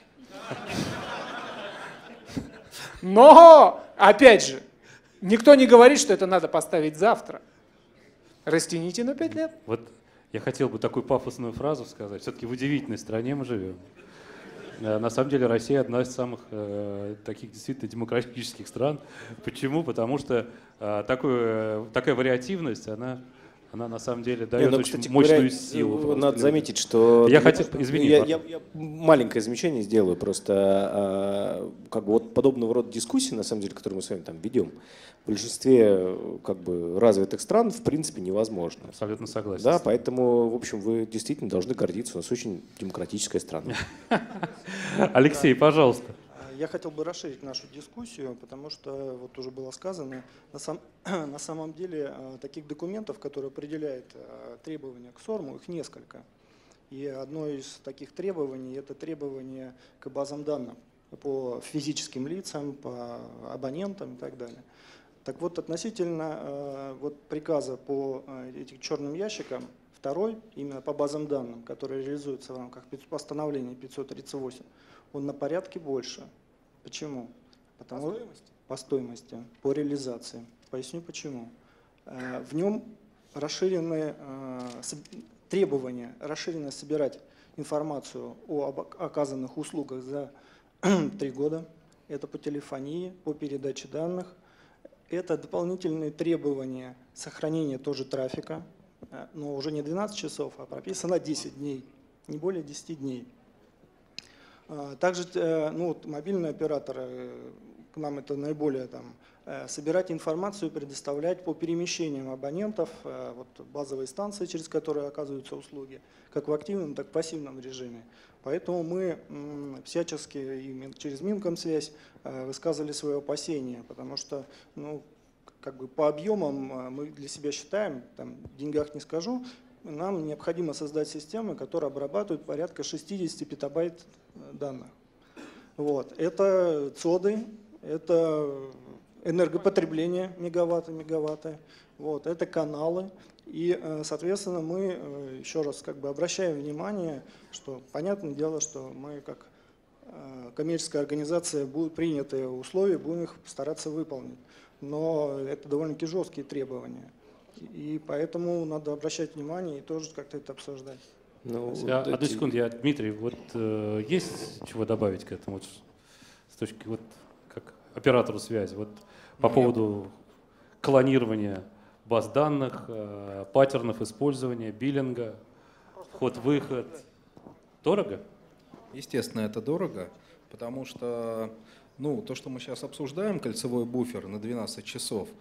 Но, опять же, никто не говорит, что это надо поставить завтра. Растяните на 5 лет. Вот я хотел бы такую пафосную фразу сказать. Все-таки в удивительной стране мы живем. На самом деле Россия одна из самых таких действительно демократических стран. Почему? Потому что такая вариативность, она на самом деле дает очень кстати, мощную силу. Надо заметить, что... Я маленькое замечание сделаю. Просто вот подобного рода дискуссии, на самом деле, которые мы с вами там ведем, в большинстве развитых стран в принципе невозможно. Абсолютно согласен. Да, поэтому, в общем, вы действительно должны гордиться. У нас очень демократическая страна. Алексей, пожалуйста. Я хотел бы расширить нашу дискуссию, потому что, вот уже было сказано, на самом деле таких документов, которые определяют требования к СОРМу, их несколько. И одно из таких требований – это требование к базам данных по физическим лицам, по абонентам и так далее. Так вот, относительно приказа по этим черным ящикам, второй, именно по базам данных, который реализуется в рамках постановления 538, он на порядке больше. Почему? По стоимости, по реализации. Поясню почему. В нем расширены требования, расширенно собирать информацию о оказанных услугах за 3 года. Это по телефонии, по передаче данных. Это дополнительные требования сохранения тоже трафика, но уже не 12 часов, а прописано 10 дней, не более 10 дней. Также мобильные операторы, к нам это наиболее собирать информацию, предоставлять по перемещениям абонентов, базовые станции, через которые оказываются услуги, как в активном, так и в пассивном режиме. Поэтому мы всячески через Минкомсвязь высказывали свое опасение, потому что по объемам мы для себя считаем, в деньгах не скажу, нам необходимо создать системы, которые обрабатывают порядка 60 петабайт данных. Это ЦОДы, это энергопотребление мегаватты, это каналы. И, соответственно, мы еще раз обращаем внимание, что понятное дело, что мы как коммерческая организация принятые условия будем их стараться выполнить. Но это довольно-таки жесткие требования. И поэтому надо обращать внимание и тоже как-то это обсуждать. Одну секунду, Дмитрий, есть чего добавить к этому с точки как оператору связи по поводу клонирования баз данных, паттернов использования, биллинга, вход-выход? Дорого? Естественно, это дорого, потому что то, что мы сейчас обсуждаем, кольцевой буфер на 12 часов,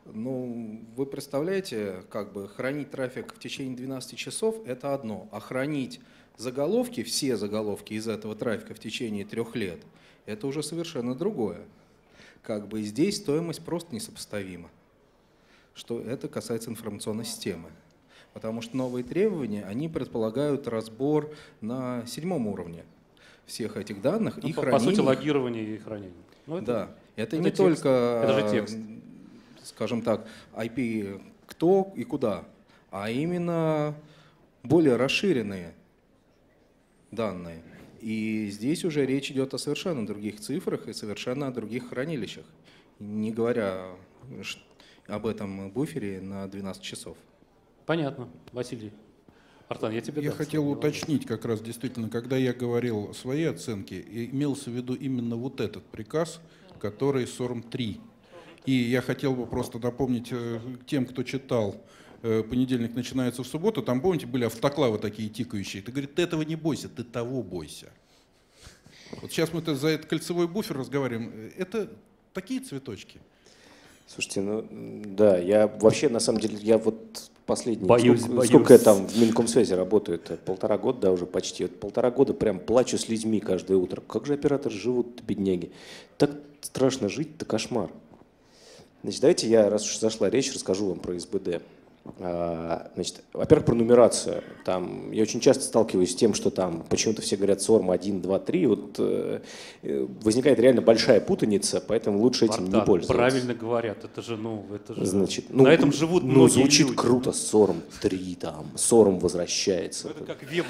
Ну, вы представляете, как бы хранить трафик в течение 12 часов – это одно, а хранить заголовки, все заголовки из этого трафика в течение 3 лет – это уже совершенно другое. Как бы здесь стоимость просто несопоставима, что это касается информационной системы. Потому что новые требования, они предполагают разбор на 7-м уровне всех этих данных и хранение. По сути, логирование и хранение. Ну, да, это не текст. только, это же текст. Скажем так, IP кто и куда, а именно более расширенные данные. И здесь уже речь идет о совершенно других цифрах и совершенно о других хранилищах, не говоря об этом буфере на 12 часов. Понятно. Василий. Артан, я тебе... Я хотел уточнить как раз действительно, когда я говорил о своей оценке, имелся в виду именно вот этот приказ, который СОРМ-3. И я хотел бы просто напомнить тем, кто читал «Понедельник начинается в субботу», там, помните, были автоклавы такие тикающие. Ты говоришь, ты этого не бойся, ты того бойся. Вот сейчас мы за этот кольцевой буфер разговариваем. Это такие цветочки. Слушайте, ну да, я вообще, на самом деле, я вот последний, боюсь. сколько я там в Минкомсвязи работаю, это 1,5 года, да, уже почти, вот 1,5 года прям плачу с людьми каждое утро. Как же операторы живут, бедняги? Так страшно жить, это кошмар. Значит, давайте я, раз уж зашла речь, расскажу вам про СБД. Значит, во-первых, про нумерацию. Там, я очень часто сталкиваюсь с тем, что там почему-то все говорят СОРМ 1, 2, 3. Вот, возникает реально большая путаница, поэтому лучше этим не пользоваться. Правильно говорят, это же, Значит, на этом живут многие звучит люди. Круто, СОРМ 3, там, СОРМ возвращается. Это как веб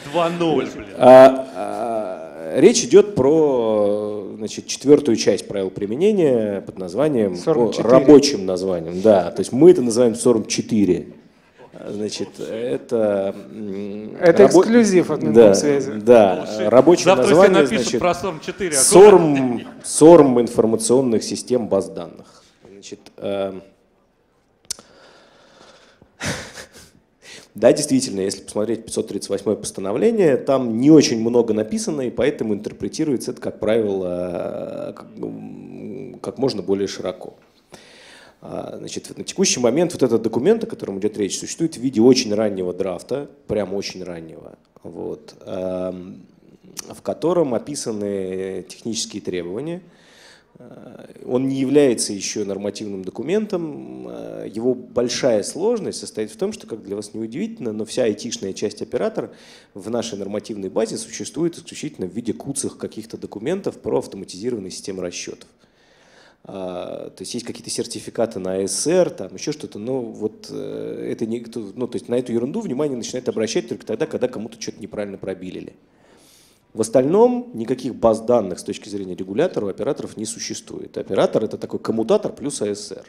2.0, блин. Речь идет про, значит, 4-ю часть правил применения под названием, рабочим названием. Да, то есть мы это называем СОРМ 4. Значит, это эксклюзив от Минкомсвязи. Да, рабочее название, значит, про СОРМ 4. СОРМ информационных систем баз данных. Значит, да, действительно, если посмотреть 538 постановление, там не очень много написано, и поэтому интерпретируется это, как правило, как можно более широко. Значит, на текущий момент вот этот документ, о котором идет речь, существует в виде очень раннего драфта, прям очень раннего, вот, в котором описаны технические требования. Он не является еще нормативным документом. Его большая сложность состоит в том, что, как для вас не удивительно, но вся айтишная часть оператора в нашей нормативной базе существует исключительно в виде куцых каких-то документов про автоматизированные системы расчетов. То есть есть какие-то сертификаты на АСР, там еще что-то, но вот это не, ну, то есть на эту ерунду внимание начинает обращать только тогда, когда кому-то что-то неправильно пробилили. В остальном никаких баз данных с точки зрения регулятора у операторов не существует. Оператор — это такой коммутатор плюс АСР.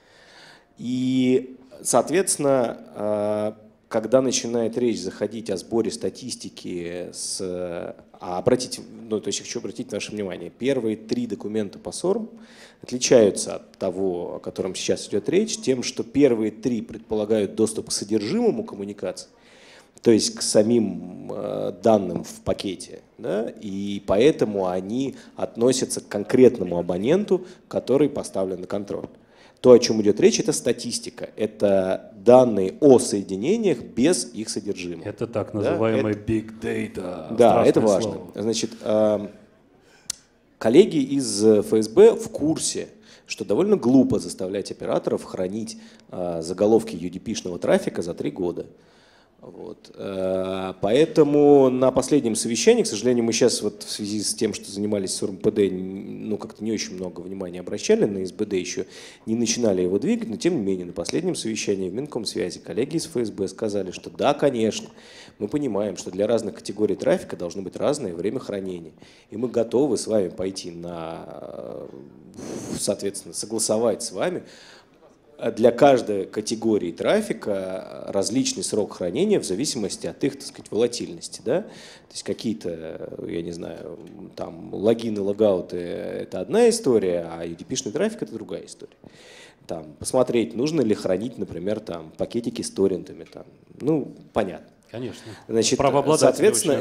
И, соответственно, когда начинает речь заходить о сборе статистики, обратите, ну, то есть я хочу обратить ваше внимание, первые 3 документа по СОРМ отличаются от того, о котором сейчас идет речь, тем, что первые 3 предполагают доступ к содержимому коммуникации, то есть к самим данным в пакете, да, и поэтому они относятся к конкретному абоненту, который поставлен на контроль. То, о чем идет речь, это статистика, это данные о соединениях без их содержимого. Это так называемый big data. Да, это важно. Слово. Значит, коллеги из ФСБ в курсе, что довольно глупо заставлять операторов хранить заголовки UDP-шного трафика за 3 года. Вот. Поэтому на последнем совещании, к сожалению, мы сейчас вот в связи с тем, что занимались СОРМ-ПД, ну как-то не очень много внимания обращали на СБД, еще не начинали его двигать, но тем не менее на последнем совещании в Минкомсвязи коллеги из ФСБ сказали, что да, конечно, мы понимаем, что для разных категорий трафика должно быть разное время хранения, и мы готовы с вами пойти на, соответственно, согласовать с вами для каждой категории трафика различный срок хранения в зависимости от их, так сказать, волатильности. Да? То есть какие-то, я не знаю, там логины, логауты – это одна история, а UDP-шный трафик – это другая история. Там, посмотреть, нужно ли хранить, например, там, пакетики с торрентами. Там. Ну, понятно. Конечно. Значит, соответственно,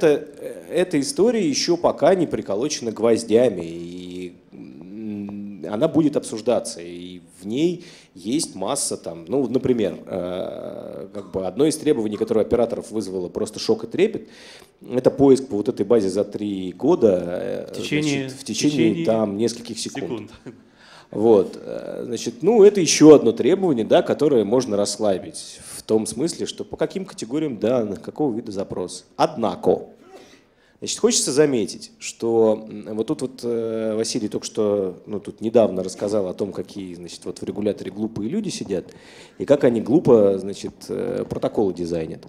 эта история еще пока не приколочена гвоздями. И она будет обсуждаться, и в ней есть масса там, ну, например, как бы одно из требований, которое операторов вызвало просто шок и трепет, это поиск по вот этой базе за 3 года в течение там нескольких секунд. Вот, значит, ну, это еще одно требование, да, которое можно расслабить в том смысле, что по каким категориям данных, какого вида запрос. Однако, значит, хочется заметить, что вот тут вот Василий только что, ну, тут недавно рассказал о том, какие, значит, вот в регуляторе глупые люди сидят и как они глупо, значит, протоколы дизайнят.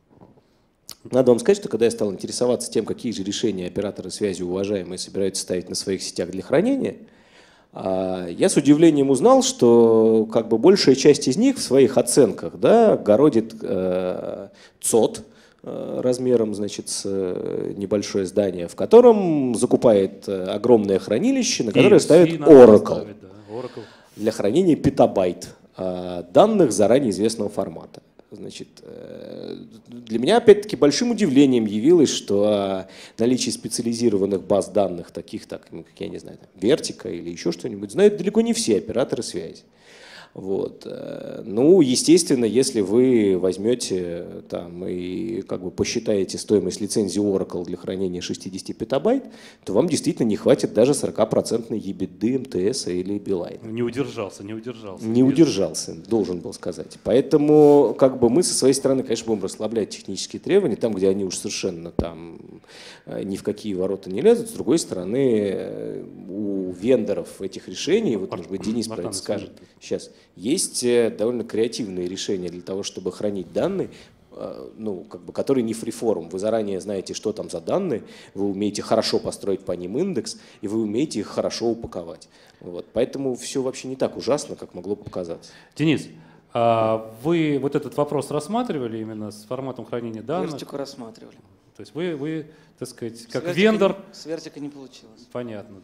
Надо вам сказать, что когда я стал интересоваться тем, какие же решения операторы связи уважаемые собираются ставить на своих сетях для хранения, я с удивлением узнал, что как бы большая часть из них в своих оценках, да, городит ЦОД размером, значит, с небольшое здание, в котором закупает огромное хранилище, на которое ставит Oracle для хранения петабайт данных заранее известного формата. Значит, для меня, опять-таки, большим удивлением явилось, что о наличии специализированных баз данных, таких, как, я не знаю, Вертика или еще что-нибудь, знают далеко не все операторы связи. Вот. Ну, естественно, если вы возьмете там и как бы посчитаете стоимость лицензии Oracle для хранения 60 петабайт, то вам действительно не хватит даже 40% EBITDA, МТС или Билайн. Не удержался. Не удержался, должен был сказать. Поэтому как бы мы со своей стороны, конечно, будем расслаблять технические требования, там, где они уж совершенно там ни в какие ворота не лезут. С другой стороны, у вендоров этих решений, вот, может быть, Денис про это скажет сейчас, есть довольно креативные решения для того, чтобы хранить данные, ну, как бы, которые не фриформ. Вы заранее знаете, что там за данные, вы умеете хорошо построить по ним индекс, и вы умеете их хорошо упаковать. Вот. Поэтому все вообще не так ужасно, как могло бы показаться. Денис, вы вот этот вопрос рассматривали именно с форматом хранения данных? Вертику рассматривали. То есть вы, так сказать, как вендор… С Вертика не получилось. Понятно.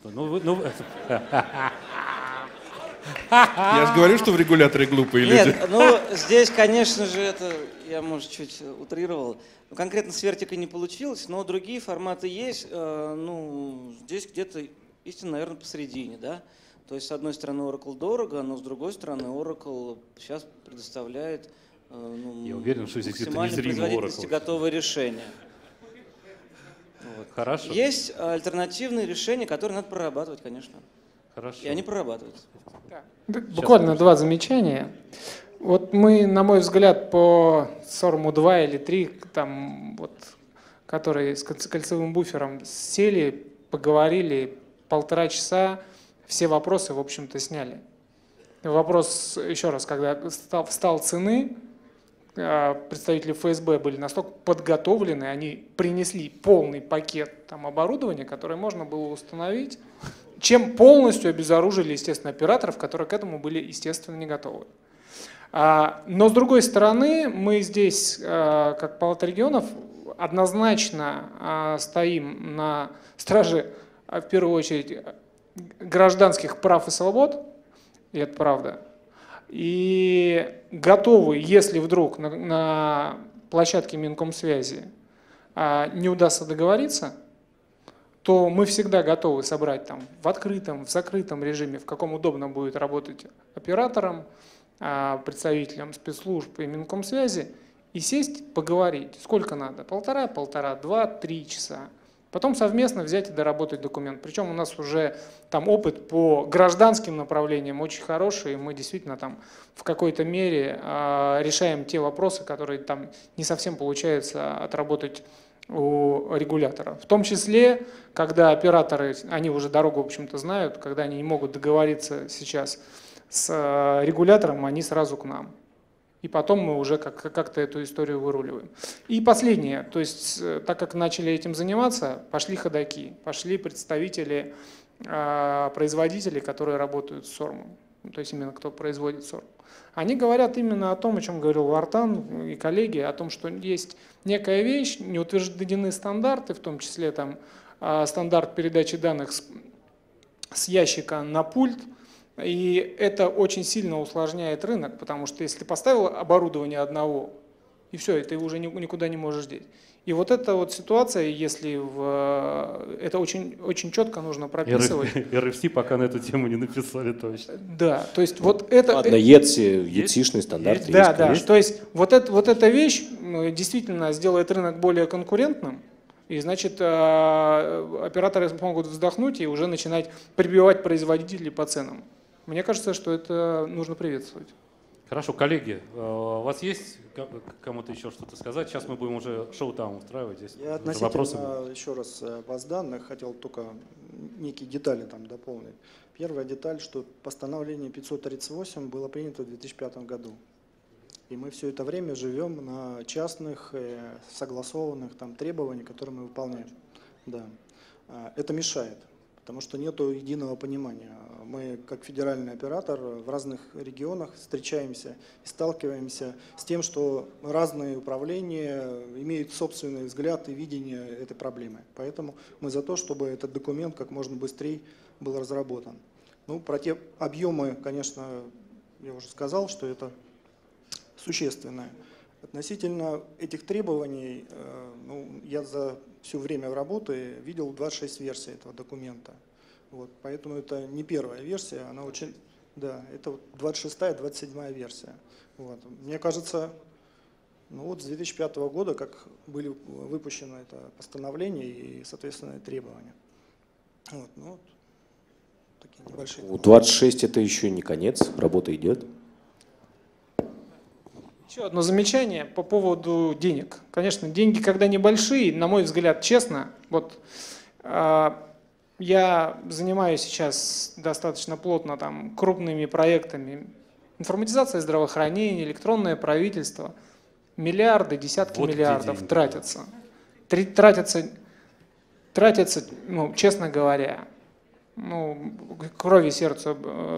Я же говорю, что в регуляторе глупые люди. Нет, ну здесь, конечно же, это я, может, чуть утрировал. Конкретно с Вертика не получилось, но другие форматы есть. Ну, здесь где-то истина, наверное, посередине, да. То есть, с одной стороны, Oracle дорого, но с другой стороны, Oracle сейчас предоставляет я уверен, что здесь это максимальной незримый производительности Oracle. готовое решение. Вот. Хорошо. Есть альтернативные решения, которые надо прорабатывать, конечно. Хорошо. И они прорабатываются. Буквально 2 замечания. Вот мы, на мой взгляд, по SORM 2 или 3, там, вот, которые с кольцевым буфером сели, поговорили 1,5 часа, все вопросы, в общем-то, сняли. Вопрос, еще раз, когда встал цены, представители ФСБ были настолько подготовлены, они принесли полный пакет там, оборудования, которое можно было установить, чем полностью обезоружили, естественно, операторов, которые к этому были, естественно, не готовы. Но, с другой стороны, мы здесь, как Палата регионов, однозначно стоим на страже, в первую очередь, гражданских прав и свобод, и это правда, и готовы, если вдруг на площадке Минкомсвязи не удастся договориться, то мы всегда готовы собрать там в открытом, в закрытом режиме, в каком удобно будет работать операторам, представителям спецслужб и Минкомсвязи, и сесть, поговорить. Сколько надо? 1,5, 2, 3 часа. Потом совместно взять и доработать документ. Причем у нас уже там опыт по гражданским направлениям очень хороший, и мы действительно там в какой-то мере решаем те вопросы, которые там не совсем получается отработать у регулятора. В том числе, когда операторы, они уже дорогу, в общем-то, знают, когда они не могут договориться сейчас с регулятором, они сразу к нам. И потом мы уже как-то эту историю выруливаем. И последнее, то есть так как начали этим заниматься, пошли ходоки, пошли представители, производители, которые работают с SORM, то есть именно кто производит SORM. Они говорят именно о том, о чем говорил Вартан и коллеги, о том, что есть некая вещь, не утверждены стандарты, в том числе там стандарт передачи данных с ящика на пульт, и это очень сильно усложняет рынок, потому что если ты поставил оборудование одного И все, и ты уже никуда не можешь деть. И вот эта вот ситуация, если это очень, очень четко нужно прописывать. RFC пока на эту тему не написали точно. Да, то есть вот это... Ладно, ETSI-шные стандарты. Да, да, то есть вот эта вещь действительно сделает рынок более конкурентным, и значит операторы могут вздохнуть и уже начинать прибивать производителей по ценам. Мне кажется, что это нужно приветствовать. Хорошо, коллеги, у вас есть кому-то еще что-то сказать? Сейчас мы будем уже шоу-таун устраивать здесь. Я относительно, еще раз, баз данных хотел только некие детали там дополнить. Первая деталь, что постановление 538 было принято в 2005 году. И мы все это время живем на частных, согласованных там требованиях, которые мы выполняем. Да. Это мешает, потому что нет единого понимания. Мы, как федеральный оператор, в разных регионах встречаемся и сталкиваемся с тем, что разные управления имеют собственный взгляд и видение этой проблемы. Поэтому мы за то, чтобы этот документ как можно быстрее был разработан. Ну, про те объемы, конечно, я уже сказал, что это существенное. Относительно этих требований, ну, я за все время работы видел 26 версий этого документа. Вот, поэтому это не первая версия, она очень, да, это 26-я, 27-я версия. Вот. Мне кажется, ну вот с 2005 года, как были выпущены это постановление и, соответственно, требования. Вот, ну, вот, такие небольшие. 26 это еще не конец, работа идет. Еще одно замечание по поводу денег. Конечно, деньги, когда небольшие, на мой взгляд, честно, вот я занимаюсь сейчас достаточно плотно там крупными проектами. Информатизация здравоохранения, электронное правительство. Миллиарды, десятки вот миллиардов тратятся. Тратятся, ну, честно говоря, ну, крови сердце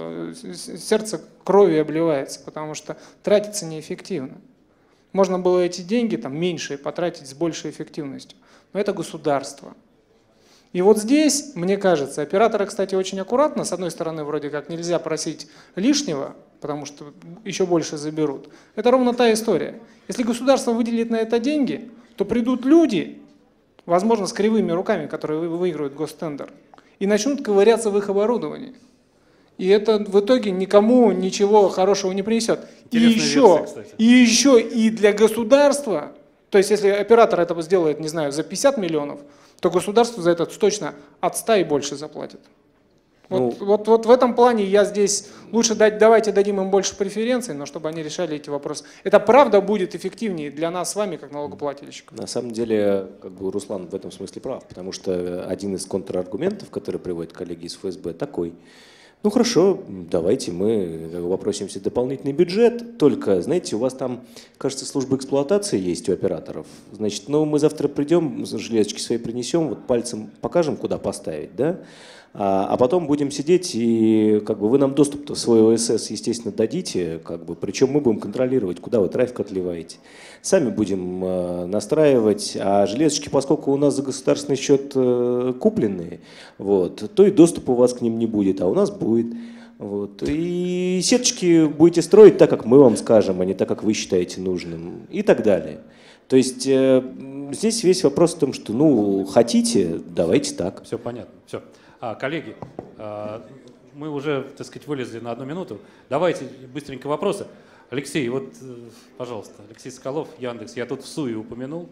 кровью обливается, потому что тратится неэффективно. Можно было эти деньги там меньше потратить с большей эффективностью. Но это государство. И вот здесь, мне кажется, операторы, кстати, очень аккуратно. С одной стороны, вроде как нельзя просить лишнего, потому что еще больше заберут. Это ровно та история. Если государство выделит на это деньги, то придут люди, возможно, с кривыми руками, которые выиграют гостендер, и начнут ковыряться в их оборудовании. И это в итоге никому ничего хорошего не принесет. И еще и для государства, то есть если оператор это сделает, не знаю, за 50 миллионов, то государство за это точно от 100 и больше заплатит. Вот в этом плане я здесь лучше давайте дадим им больше преференций, но чтобы они решали эти вопросы. Это правда будет эффективнее для нас с вами, как налогоплательщиков. На самом деле, как бы Руслан в этом смысле прав, потому что один из контраргументов, который приводят коллеги из ФСБ, такой: ну хорошо, давайте мы попросимся дополнительный бюджет, только, знаете, у вас там, кажется, служба эксплуатации есть у операторов. Значит, ну мы завтра придем, железочки свои принесем, вот пальцем покажем, куда поставить, да? А потом будем сидеть и как бы вы нам доступ-то в свой ОСС, естественно, дадите, как бы, причем мы будем контролировать, куда вы трафик отливаете. Сами будем настраивать, а железочки, поскольку у нас за государственный счет купленные, вот, то и доступа у вас к ним не будет, а у нас будет. Вот. И сеточки будете строить так, как мы вам скажем, а не так, как вы считаете нужным, и так далее. То есть здесь весь вопрос в том, что, ну, хотите, давайте так. Все понятно, все. Коллеги, мы уже, так сказать, вылезли на 1 минуту. Давайте быстренько вопросы. Алексей, вот, пожалуйста, Алексей Соколов, Яндекс. Я тут в СУИ упомянул.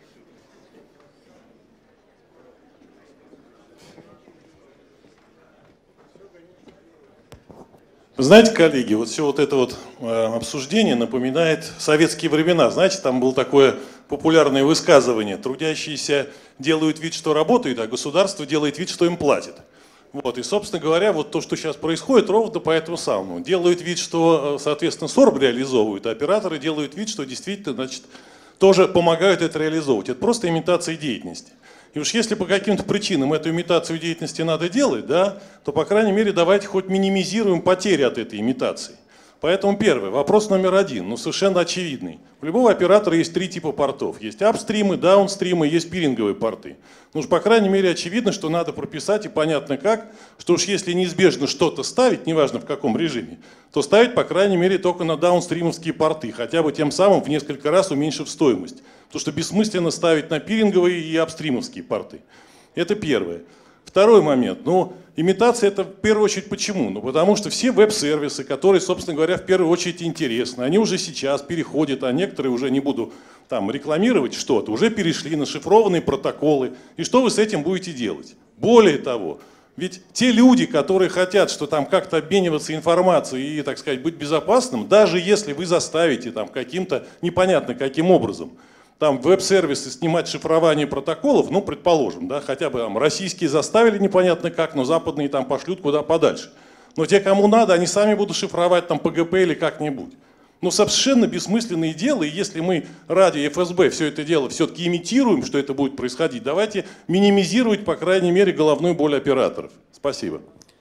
Знаете, коллеги, вот все вот это вот обсуждение напоминает советские времена. Знаете, там было такое популярное высказывание: трудящиеся делают вид, что работают, а государство делает вид, что им платит. Вот, и, собственно говоря, вот то, что сейчас происходит, ровно по этому самому. Делают вид, что, соответственно, СОРБ реализовывают, а операторы делают вид, что действительно, значит, тоже помогают это реализовывать. Это просто имитация деятельности. И уж если по каким-то причинам эту имитацию деятельности надо делать, да, то, по крайней мере, давайте хоть минимизируем потери от этой имитации. Поэтому первый, вопрос номер один, совершенно очевидный. У любого оператора есть три типа портов. Есть апстримы, даунстримы, есть пиринговые порты. Ну уж по крайней мере очевидно, что надо прописать и понятно как, что уж если неизбежно что-то ставить, неважно в каком режиме, то ставить по крайней мере только на даунстримовские порты, хотя бы тем самым в несколько раз уменьшив стоимость. Потому что бессмысленно ставить на пиринговые и апстримовские порты. Это первое. Второй момент. Имитация это в первую очередь почему? Потому что все веб-сервисы, которые, собственно говоря, в первую очередь интересны, они уже сейчас переходят, а некоторые уже не буду там рекламировать что-то, уже перешли на шифрованные протоколы. И что вы с этим будете делать? Более того, ведь те люди, которые хотят, что там как-то обмениваться информацией и, так сказать, быть безопасным, даже если вы заставите там каким-то непонятно каким образом там веб-сервисы снимать шифрование протоколов, предположим, да, хотя бы там российские заставили непонятно как, но западные там пошлют куда подальше. Но те, кому надо, они сами будут шифровать там ПГП или как-нибудь. Совершенно бессмысленное дело, и если мы ради ФСБ все это дело все-таки имитируем, что это будет происходить, давайте минимизировать, по крайней мере, головную боль операторов. Спасибо.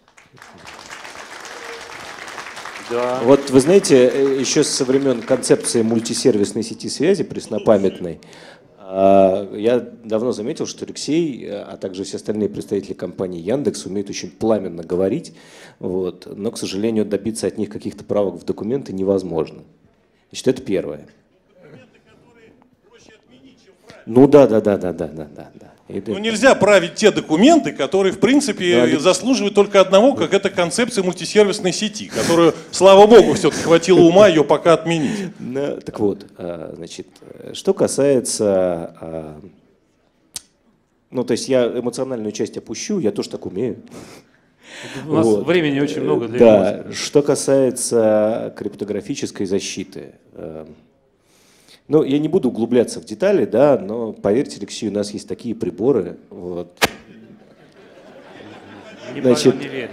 Да. Вот вы знаете, еще со времен концепции мультисервисной сети связи преснопамятной, я давно заметил, что Алексей, а также все остальные представители компании Яндекс умеют очень пламенно говорить, но, к сожалению, добиться от них каких-то правок в документы невозможно. Значит, это первое. Да. Нельзя править те документы, которые, в принципе, заслуживают только одного, как это концепция мультисервисной сети, которую, слава богу, все-таки хватило ума ее пока отменить. Так вот, значит, что касается... то есть я эмоциональную часть опущу, я тоже так умею. У нас времени очень много для эмоций. Что касается криптографической защиты... я не буду углубляться в детали, но поверьте, Алексей, у нас есть такие приборы. Значит,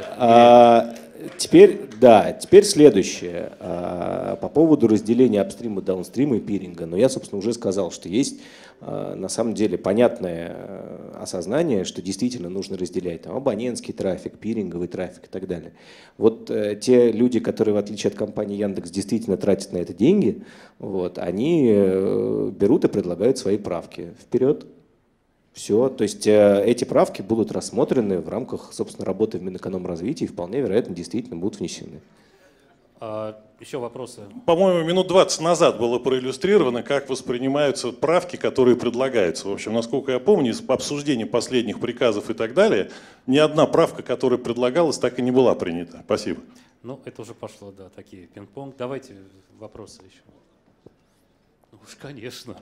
теперь следующее. По поводу разделения апстрима, даунстрима и пиринга. Я, собственно, уже сказал, что есть на самом деле понятное осознание, что действительно нужно разделять абонентский трафик, пиринговый трафик и так далее. Те люди, которые, в отличие от компании Яндекс, действительно тратят на это деньги, они берут и предлагают свои правки. Вперед! Все, то есть эти правки будут рассмотрены в рамках, собственно, работы в Минэкономразвитии и вполне вероятно действительно будут внесены. Еще вопросы? По-моему, минут 20 назад было проиллюстрировано, как воспринимаются правки, которые предлагаются. В общем, насколько я помню, из обсуждения последних приказов и так далее, ни одна правка, которая предлагалась, так и не была принята. Спасибо. Это уже пошло, такие пинг-понг. Давайте вопросы еще. Уж, конечно.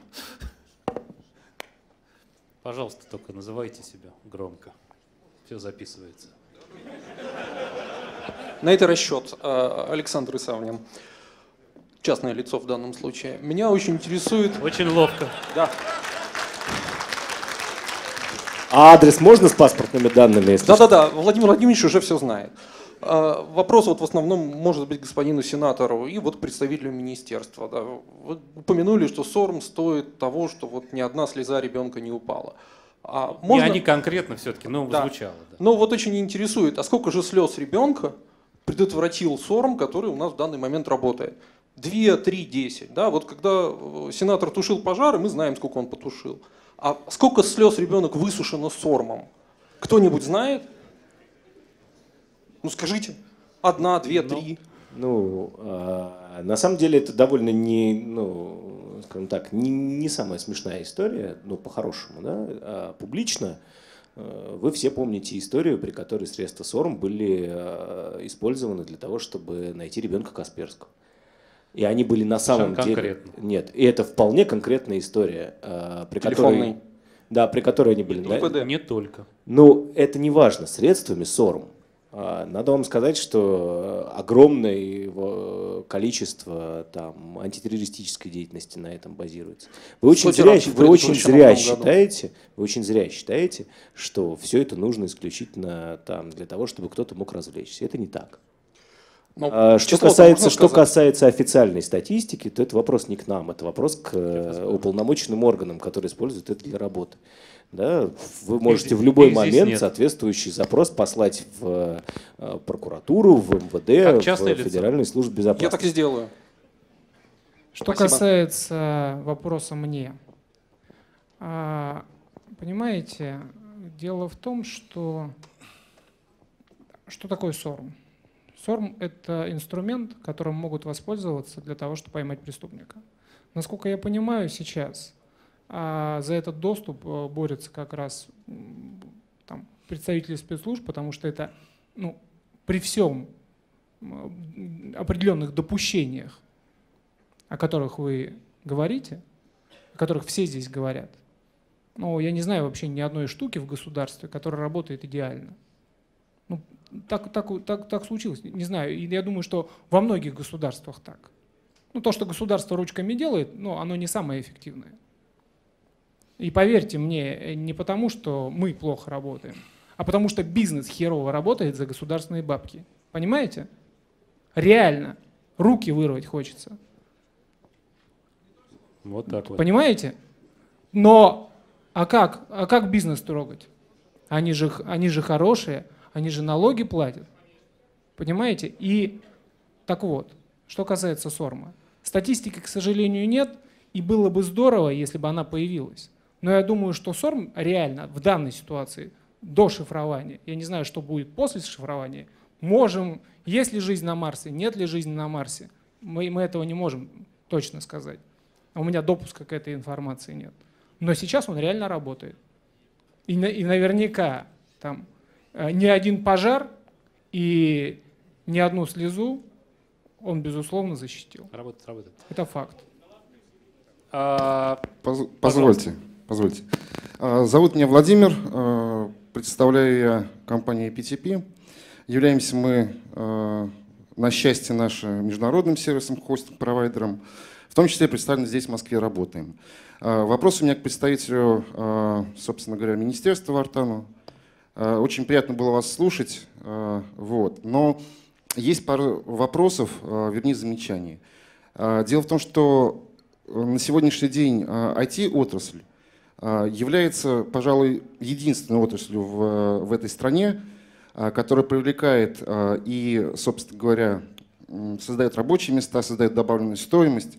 Пожалуйста, только называйте себя громко. Все записывается. На это расчет. Александр Исавнин, частное лицо в данном случае. Меня очень интересует... Очень ловко. Да. А адрес можно с паспортными данными? Да. Владимир Владимирович уже все знает. Вопрос в основном может быть господину сенатору и представителю министерства. Да. Вы упомянули, что СОРМ стоит того, что ни одна слеза ребенка не упала. Можно... Не они конкретно все-таки, но звучало. Да. Очень интересует, а сколько же слез ребенка предотвратил СОРМ, который у нас в данный момент работает? 2, 3, 10. Да? Когда сенатор тушил пожары, мы знаем, сколько он потушил. А сколько слез ребенок высушено СОРМом? Кто-нибудь знает? Скажите. 1, 2, 3. На самом деле это довольно не самая смешная история, по-хорошему. Да? Публично вы все помните историю, при которой средства СОРМ были использованы для того, чтобы найти ребенка Касперского. И они были на самом деле... Конкретно. Нет, и это вполне конкретная история, при которой... Да, при которой они были... Не только. Это не важно, средствами СОРМ. Надо вам сказать, что огромное количество антитеррористической деятельности на этом базируется. Вы очень зря считаете, что все это нужно исключительно для того, чтобы кто-то мог развлечься. Это не так. Что касается официальной статистики, то это вопрос не к нам, это вопрос к уполномоченным органам, которые используют это для работы. Да? Вы можете в любой здесь момент нет. соответствующий запрос послать в прокуратуру, в МВД, Как частное в лицо. Федеральную службу Я так безопасности. и сделаю. Что Спасибо. касается вопроса мне. Понимаете, дело в том, что такое СОРМ? СОРМ — это инструмент, которым могут воспользоваться для того, чтобы поймать преступника. Насколько я понимаю, сейчас за этот доступ борются как раз там представители спецслужб, потому что это, ну, при всем определенных допущениях, о которых вы говорите, о которых все здесь говорят, но я не знаю вообще ни одной штуки в государстве, которая работает идеально. Ну, так случилось, не знаю. И я думаю, что во многих государствах так. Ну, то, что государство ручками делает, ну, оно не самое эффективное. И поверьте мне, не потому, что мы плохо работаем, а потому что бизнес херово работает за государственные бабки. Понимаете? Реально. Руки вырвать хочется. Вот так вот. Понимаете? Но как бизнес трогать? Они же хорошие, они же налоги платят. Понимаете? И так вот, что касается СОРМа. Статистики, к сожалению, нет, и было бы здорово, если бы она появилась. Но я думаю, что СОРМ реально в данной ситуации до шифрования, я не знаю, что будет после шифрования, можем, есть ли жизнь на Марсе, нет ли жизни на Марсе, мы этого не можем точно сказать. У меня допуска к этой информации нет. Но сейчас он реально работает. И наверняка там ни один пожар и ни одну слезу он, безусловно, защитил. Работает. Это факт. Позвольте. Зовут меня Владимир, представляю я компанию PTP. Являемся мы, на счастье наше, международным сервисом, хостинг-провайдером. В том числе представлены здесь, в Москве, работаем. Вопрос у меня к представителю, собственно говоря, Министерства Вартану. Очень приятно было вас слушать, вот. Но есть пару вопросов, вернее, замечаний. Дело в том, что на сегодняшний день IT-отрасль является, пожалуй, единственной отраслью в этой стране, которая привлекает и, собственно говоря, создает рабочие места, создает добавленную стоимость.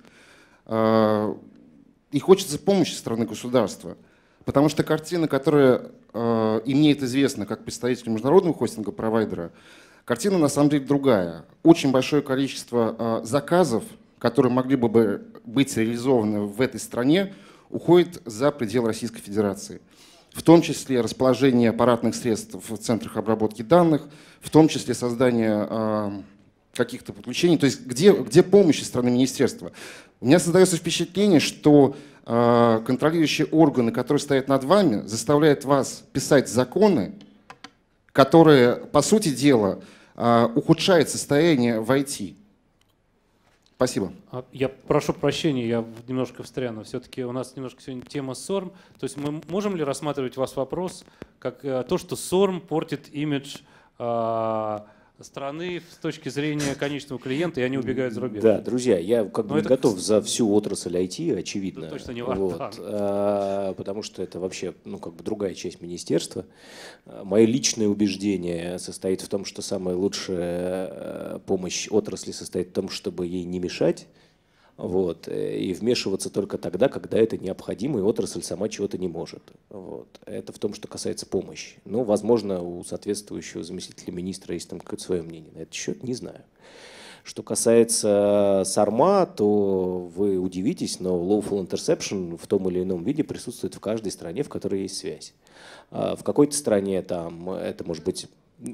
И хочется помощи со стороны государства. Потому что картина, которая, и мне это известно как представителю международного хостинга-провайдера, картина на самом деле другая. Очень большое количество заказов, которые могли бы быть реализованы в этой стране, уходит за пределы Российской Федерации. В том числе расположение аппаратных средств в центрах обработки данных, в том числе создание каких-то подключений. То есть где помощь со стороны министерства? У меня создается впечатление, что контролирующие органы, которые стоят над вами, заставляют вас писать законы, которые, по сути дела, ухудшают состояние в IT. Спасибо. Я прошу прощения, я немножко встряну. Все-таки у нас немножко сегодня тема СОРМ. То есть мы можем ли рассматривать ваш вопрос как то, что СОРМ портит имидж страны с точки зрения конечного клиента, и они убегают за рубеж? Да, друзья, я как бы готов за всю отрасль IT, очевидно. Точно не вот, потому что это вообще как бы другая часть министерства. Мое личное убеждение состоит в том, что самая лучшая помощь отрасли состоит в том, чтобы ей не мешать. Вот, и вмешиваться только тогда, когда это необходимо, и отрасль сама чего-то не может. Вот. Это в том, что касается помощи. Ну, возможно, у соответствующего заместителя министра есть там какое-то свое мнение на этот счет, не знаю. Что касается СОРМа, то вы удивитесь, но lawful interception в том или ином виде присутствует в каждой стране, в которой есть связь. В какой-то стране там это может быть...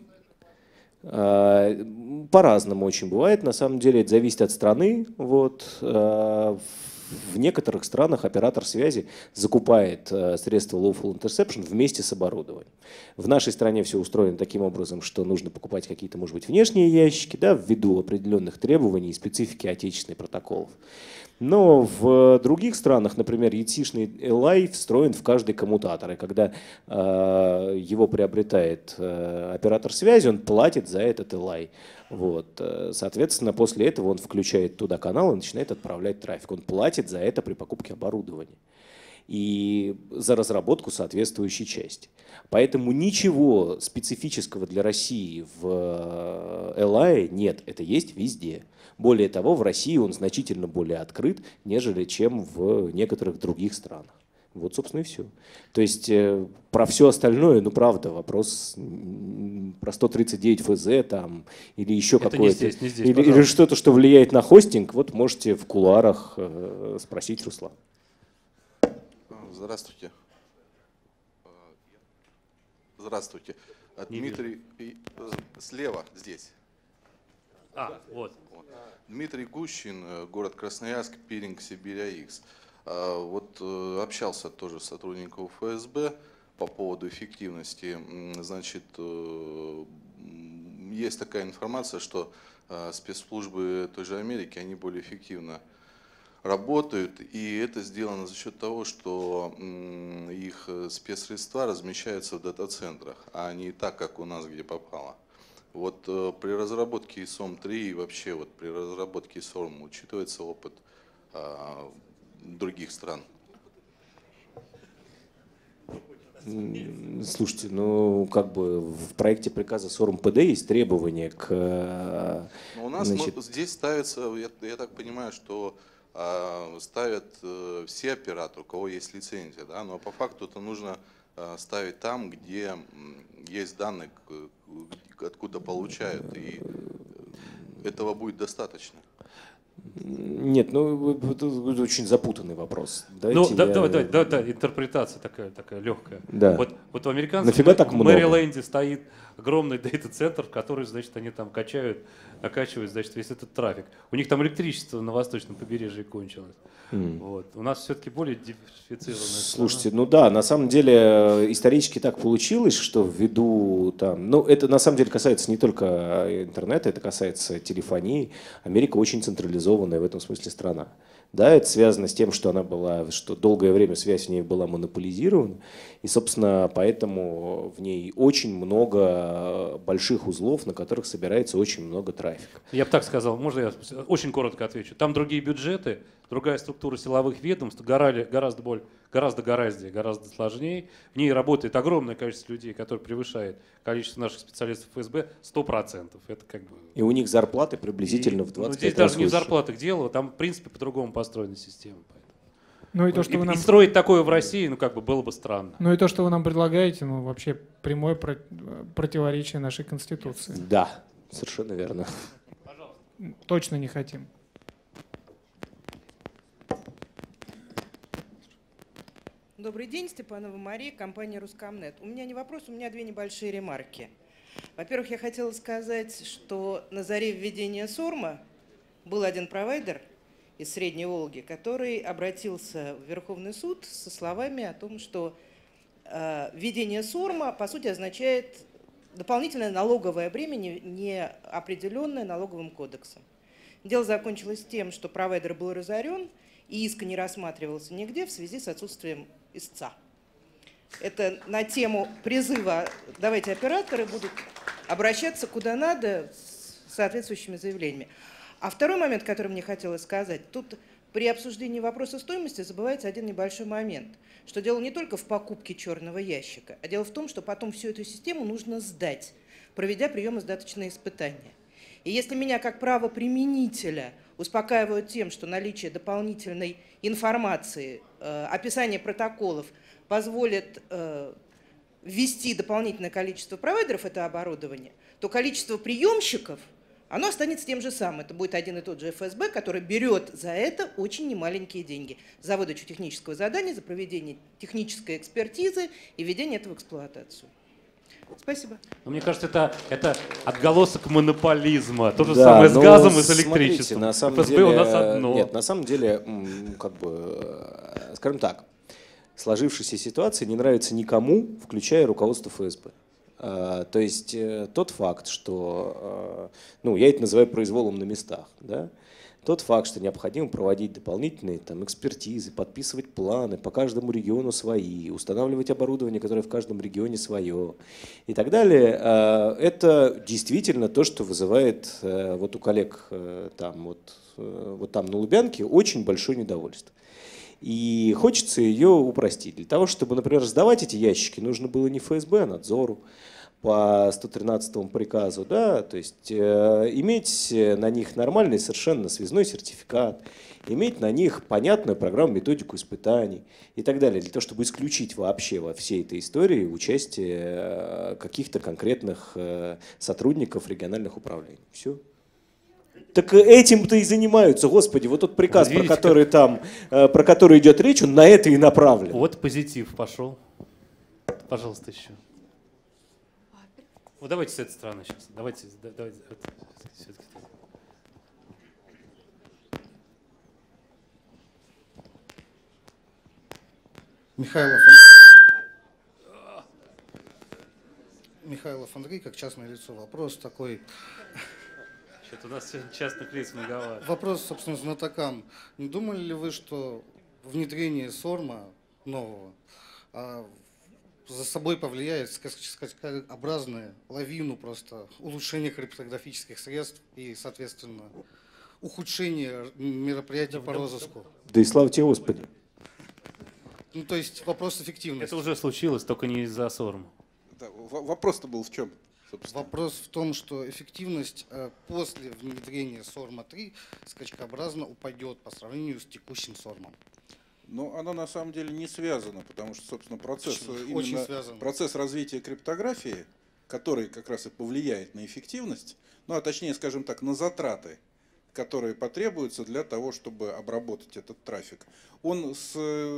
По-разному очень бывает, на самом деле это зависит от страны. Вот. В некоторых странах оператор связи закупает средства lawful interception вместе с оборудованием. В нашей стране все устроено таким образом, что нужно покупать какие-то, может быть, внешние ящики, да, ввиду определенных требований и специфики отечественных протоколов. Но в других странах, например, ETSI-шный LI встроен в каждый коммутатор, и когда его приобретает оператор связи, он платит за этот LI. Вот. Соответственно, после этого он включает туда канал и начинает отправлять трафик. Он платит за это при покупке оборудования. и за разработку соответствующей части. Поэтому ничего специфического для России в Элае нет, это есть везде. Более того, в России он значительно более открыт, нежели чем в некоторых других странах. Вот, собственно, и все. То есть про все остальное, ну, правда, вопрос про 139 ФЗ там, или еще какое-то, или что-то, что влияет на хостинг, вот можете в кулуарах спросить Руслана. Здравствуйте. Здравствуйте. Дмитрий, слева здесь. Вот. Дмитрий Гущин, город Красноярск, Пиринг, Сибирь-АХ. Вот общался тоже с сотрудником ФСБ по поводу эффективности. Значит, есть такая информация, что спецслужбы той же Америки, они более эффективно работают, и это сделано за счет того, что их спецсредства размещаются в дата-центрах, а не так, как у нас, где попало. Вот при разработке SORM-3 и вообще вот при разработке SORM учитывается опыт других стран? Слушайте, ну как бы в проекте приказа СОРМ-ПД есть требования к... Но у нас здесь ставится, я так понимаю, что ставят все операторы, у кого есть лицензия, да? Но по факту это нужно ставить там, где есть данные, откуда получают, и этого будет достаточно. Нет, ну это очень запутанный вопрос. Ну, да, интерпретация такая легкая. Да. Вот в американцах в Мэриленде стоит огромный дата-центр, в который, значит, они там накачивают, значит, весь этот трафик. У них там электричество на восточном побережье кончилось. Вот. У нас все-таки более диверсифицированная страна. Слушайте, ну да, на самом деле исторически так получилось, что ввиду там, ну это на самом деле касается не только интернета, это касается телефонии. Америка очень централизованная в этом смысле страна. Да, это связано с тем, что она была, что долгое время связь в ней была монополизирована, и, собственно, поэтому в ней очень много больших узлов, на которых собирается очень много трафика. Я бы так сказал, можно я очень коротко отвечу. Там другие бюджеты, другая структура силовых ведомств, гораздо сложнее. В ней работает огромное количество людей, которое превышает количество наших специалистов ФСБ 100%. Это как бы... И у них зарплаты приблизительно в 25 раз здесь даже не в зарплатах дело, там в принципе по-другому построена система. Ну и то, что вы нам... И строить такое в России, ну как бы было бы странно. Ну и то, что вы нам предлагаете, ну вообще прямое противоречие нашей Конституции. Да, совершенно верно. Пожалуйста. Точно не хотим. Добрый день, Степанова Мария, компания Роскомнет. У меня не вопрос, у меня две небольшие ремарки. Во-первых, я хотела сказать, что на заре введения СОРМа был один провайдер из Средней Волги, который обратился в Верховный суд со словами о том, что введение СОРМа, по сути, означает дополнительное налоговое бремя, не определенное налоговым кодексом. Дело закончилось тем, что провайдер был разорен, и иск не рассматривался нигде в связи с отсутствием истца. Это на тему призыва «давайте операторы будут обращаться куда надо с соответствующими заявлениями». А второй момент, который мне хотелось сказать, тут при обсуждении вопроса стоимости забывается один небольшой момент, что дело не только в покупке черного ящика, а дело в том, что потом всю эту систему нужно сдать, проведя приемо-сдаточные испытания. И если меня как правоприменителя успокаивают тем, что наличие дополнительной информации, описание протоколов позволит ввести дополнительное количество провайдеров это оборудование, то количество приемщиков, оно останется тем же самым. Это будет один и тот же ФСБ, который берет за это очень немаленькие деньги. За выдачу технического задания, за проведение технической экспертизы и введение этого в эксплуатацию. Спасибо. Но мне кажется, это отголосок монополизма. То же самое с газом и с электричеством. Смотрите, на самом ФСБ деле, у нас одно. Нет, на самом деле, как бы, скажем так, сложившаяся ситуация не нравится никому, включая руководство ФСБ. То есть тот факт, что, ну, я это называю произволом на местах, да? Тот факт, что необходимо проводить дополнительные там, экспертизы, подписывать планы по каждому региону свои, устанавливать оборудование, которое в каждом регионе свое и так далее, это действительно то, что вызывает вот у коллег там вот вот там на Лубянке очень большое недовольство. И хочется ее упростить. Для того, чтобы, например, сдавать эти ящики, нужно было не ФСБ, а надзору по 113 приказу, да, то есть иметь на них нормальный совершенно связной сертификат, иметь на них понятную программу, методику испытаний и так далее, для того, чтобы исключить вообще во всей этой истории участие каких-то конкретных сотрудников региональных управлений. Все. Так этим-то и занимаются, господи, вот тот приказ, вот видите, про который идет речь, он на это и направлен. Вот позитив пошел. Пожалуйста, еще. Вот давайте с этой стороны сейчас. Давайте все-таки. Михайлов Андрей, как частное лицо. Вопрос такой. Что-то у нас сегодня частных лиц многовато. Вопрос, собственно, знатокам. Не думали ли вы, что внедрение СОРМа нового за собой повлияет скачкообразную лавину просто улучшения криптографических средств и, соответственно, ухудшение мероприятий по розыску? Да и слава тебе, Господи. Ну, то есть вопрос эффективности. Это уже случилось, только не из-за СОРМа. Да, вопрос-то был в чем? Собственно. Вопрос в том, что эффективность после внедрения СОРМа-3 скачкообразно упадет по сравнению с текущим СОРМом. Но оно на самом деле не связано, потому что, собственно, процесс развития криптографии, который как раз и повлияет на эффективность, ну а точнее, скажем так, на затраты, которые потребуются для того, чтобы обработать этот трафик, он с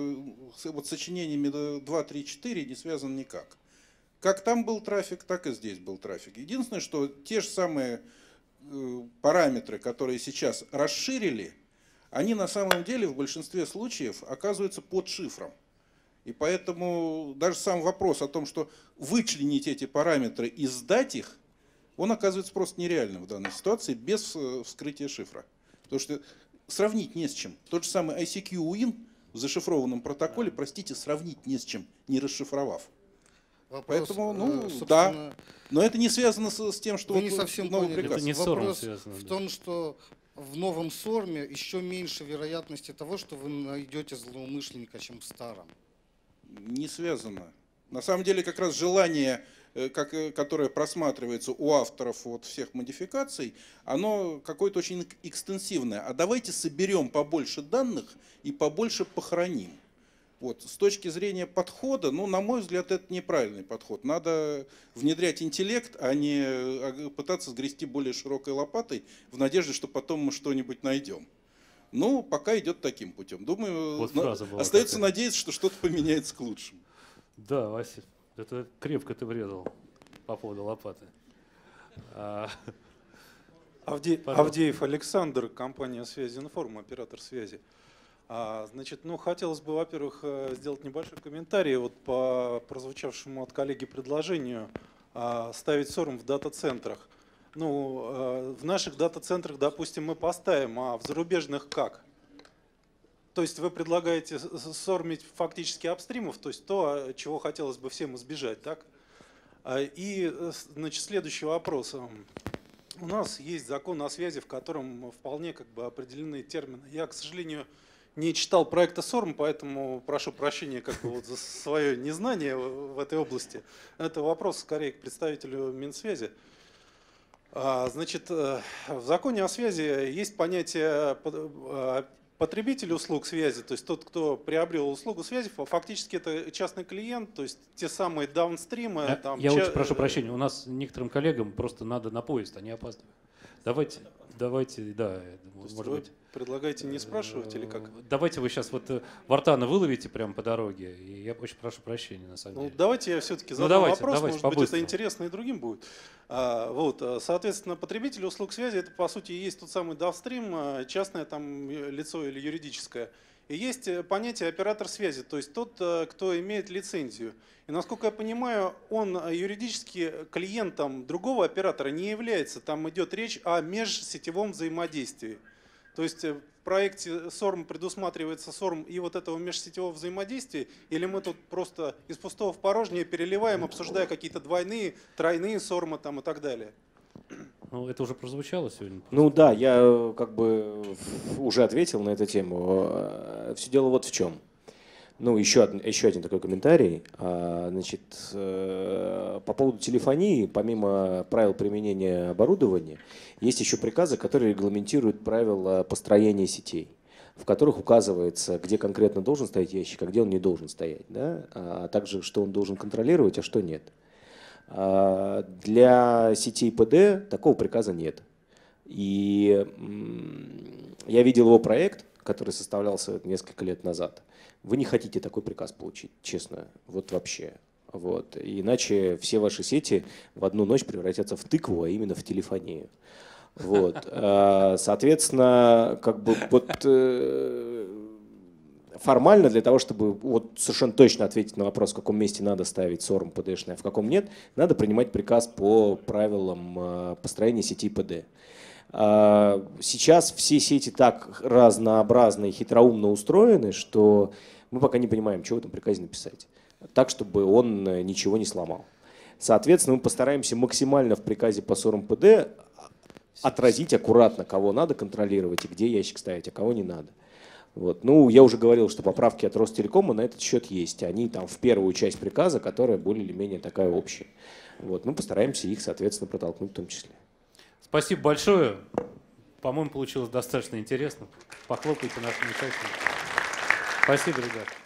сочинениями 2, 3, 4 не связан никак. Как там был трафик, так и здесь был трафик. Единственное, что те же самые параметры, которые сейчас расширили, они на самом деле в большинстве случаев оказываются под шифром. И поэтому даже сам вопрос о том, что вычленить эти параметры и сдать их, он оказывается просто нереальным в данной ситуации без вскрытия шифра. Потому что сравнить не с чем. Тот же самый ICQ-WIN в зашифрованном протоколе, простите, сравнить не с чем, не расшифровав. Вопрос, поэтому, да, но это не связано с тем, что вы не совсем новый поняли. приказ. Это не Вопрос связано, в том, что в новом СОРМе еще меньше вероятности того, что вы найдете злоумышленника, чем в старом. Не связано. На самом деле как раз желание, которое просматривается у авторов вот всех модификаций, оно какое-то очень экстенсивное. А давайте соберем побольше данных и побольше похороним. Вот. С точки зрения подхода, ну, на мой взгляд, это неправильный подход. Надо внедрять интеллект, а не пытаться сгрести более широкой лопатой в надежде, что потом мы что-нибудь найдем. Ну, пока идет таким путем. Думаю, вот остается надеяться, что что-то поменяется к лучшему. Да, Вася, это крепко ты врезал по поводу лопаты. Авдеев Александр, компания «Связи Информ», оператор связи. Значит, ну, хотелось бы, во-первых, сделать небольшой комментарий вот по прозвучавшему от коллеги предложению ставить СОРМ в дата-центрах. Ну, в наших дата-центрах, допустим, мы поставим, а в зарубежных как? То есть вы предлагаете сормить фактически апстримов, то есть то, чего хотелось бы всем избежать, так? И, значит, следующий вопрос. У нас есть закон о связи, в котором вполне как бы определены термины. Я, к сожалению, не читал проекта СОРМ, поэтому прошу прощения как бы вот за свое незнание в этой области. Это вопрос скорее к представителю Минсвязи. Значит, в законе о связи есть понятие потребителя услуг связи, то есть тот, кто приобрел услугу связи, фактически это частный клиент, то есть те самые даунстримы. Я очень прошу прощения, у нас некоторым коллегам просто надо на поезд, они опаздывают. Давайте, да, может быть. Предлагаете не спрашивать или как? Давайте вы сейчас вот Вартана выловите прямо по дороге, и я очень прошу прощения на самом деле. Давайте я все-таки задам вопрос, может быть это интересно и другим будет. Вот, соответственно, потребитель услуг связи это по сути и есть тот самый даунстрим, частное там лицо или юридическое. И есть понятие оператор связи, то есть тот, кто имеет лицензию. И насколько я понимаю, он юридически клиентом другого оператора не является. Там идет речь о межсетевом взаимодействии. То есть в проекте СОРМ предусматривается СОРМ и вот этого межсетевого взаимодействия, или мы тут просто из пустого в порожнее переливаем, обсуждая какие-то двойные, тройные СОРМы там и так далее? Ну, это уже прозвучало сегодня. Ну да, я как бы уже ответил на эту тему. Все дело вот в чем. Ну, еще один такой комментарий. Значит, по поводу телефонии, помимо правил применения оборудования, есть еще приказы, которые регламентируют правила построения сетей, в которых указывается, где конкретно должен стоять ящик, а где он не должен стоять, да? А также, что он должен контролировать, а что нет. Для сетей ПД такого приказа нет. И я видел его проект, который составлялся несколько лет назад. Вы не хотите такой приказ получить, честно, вот вообще. Вот. Иначе все ваши сети в одну ночь превратятся в тыкву, а именно в телефонию. Вот. Соответственно, как бы вот формально для того, чтобы вот совершенно точно ответить на вопрос, в каком месте надо ставить СОРМ ПДшный, а в каком нет, надо принимать приказ по правилам построения сети ПД. Сейчас все сети так разнообразно и хитроумно устроены, что мы пока не понимаем, что в этом приказе написать, так, чтобы он ничего не сломал. Соответственно, мы постараемся максимально в приказе по СОРМ ПД отразить аккуратно, кого надо контролировать и где ящик ставить, а кого не надо. Вот. Ну, я уже говорил, что поправки от Ростелекома на этот счет есть. Они там в первую часть приказа, которая более или менее такая общая. Вот. Мы постараемся их, соответственно, протолкнуть в том числе. Спасибо большое. По-моему, получилось достаточно интересно. Похлопайте нашим участникам. Спасибо, ребят.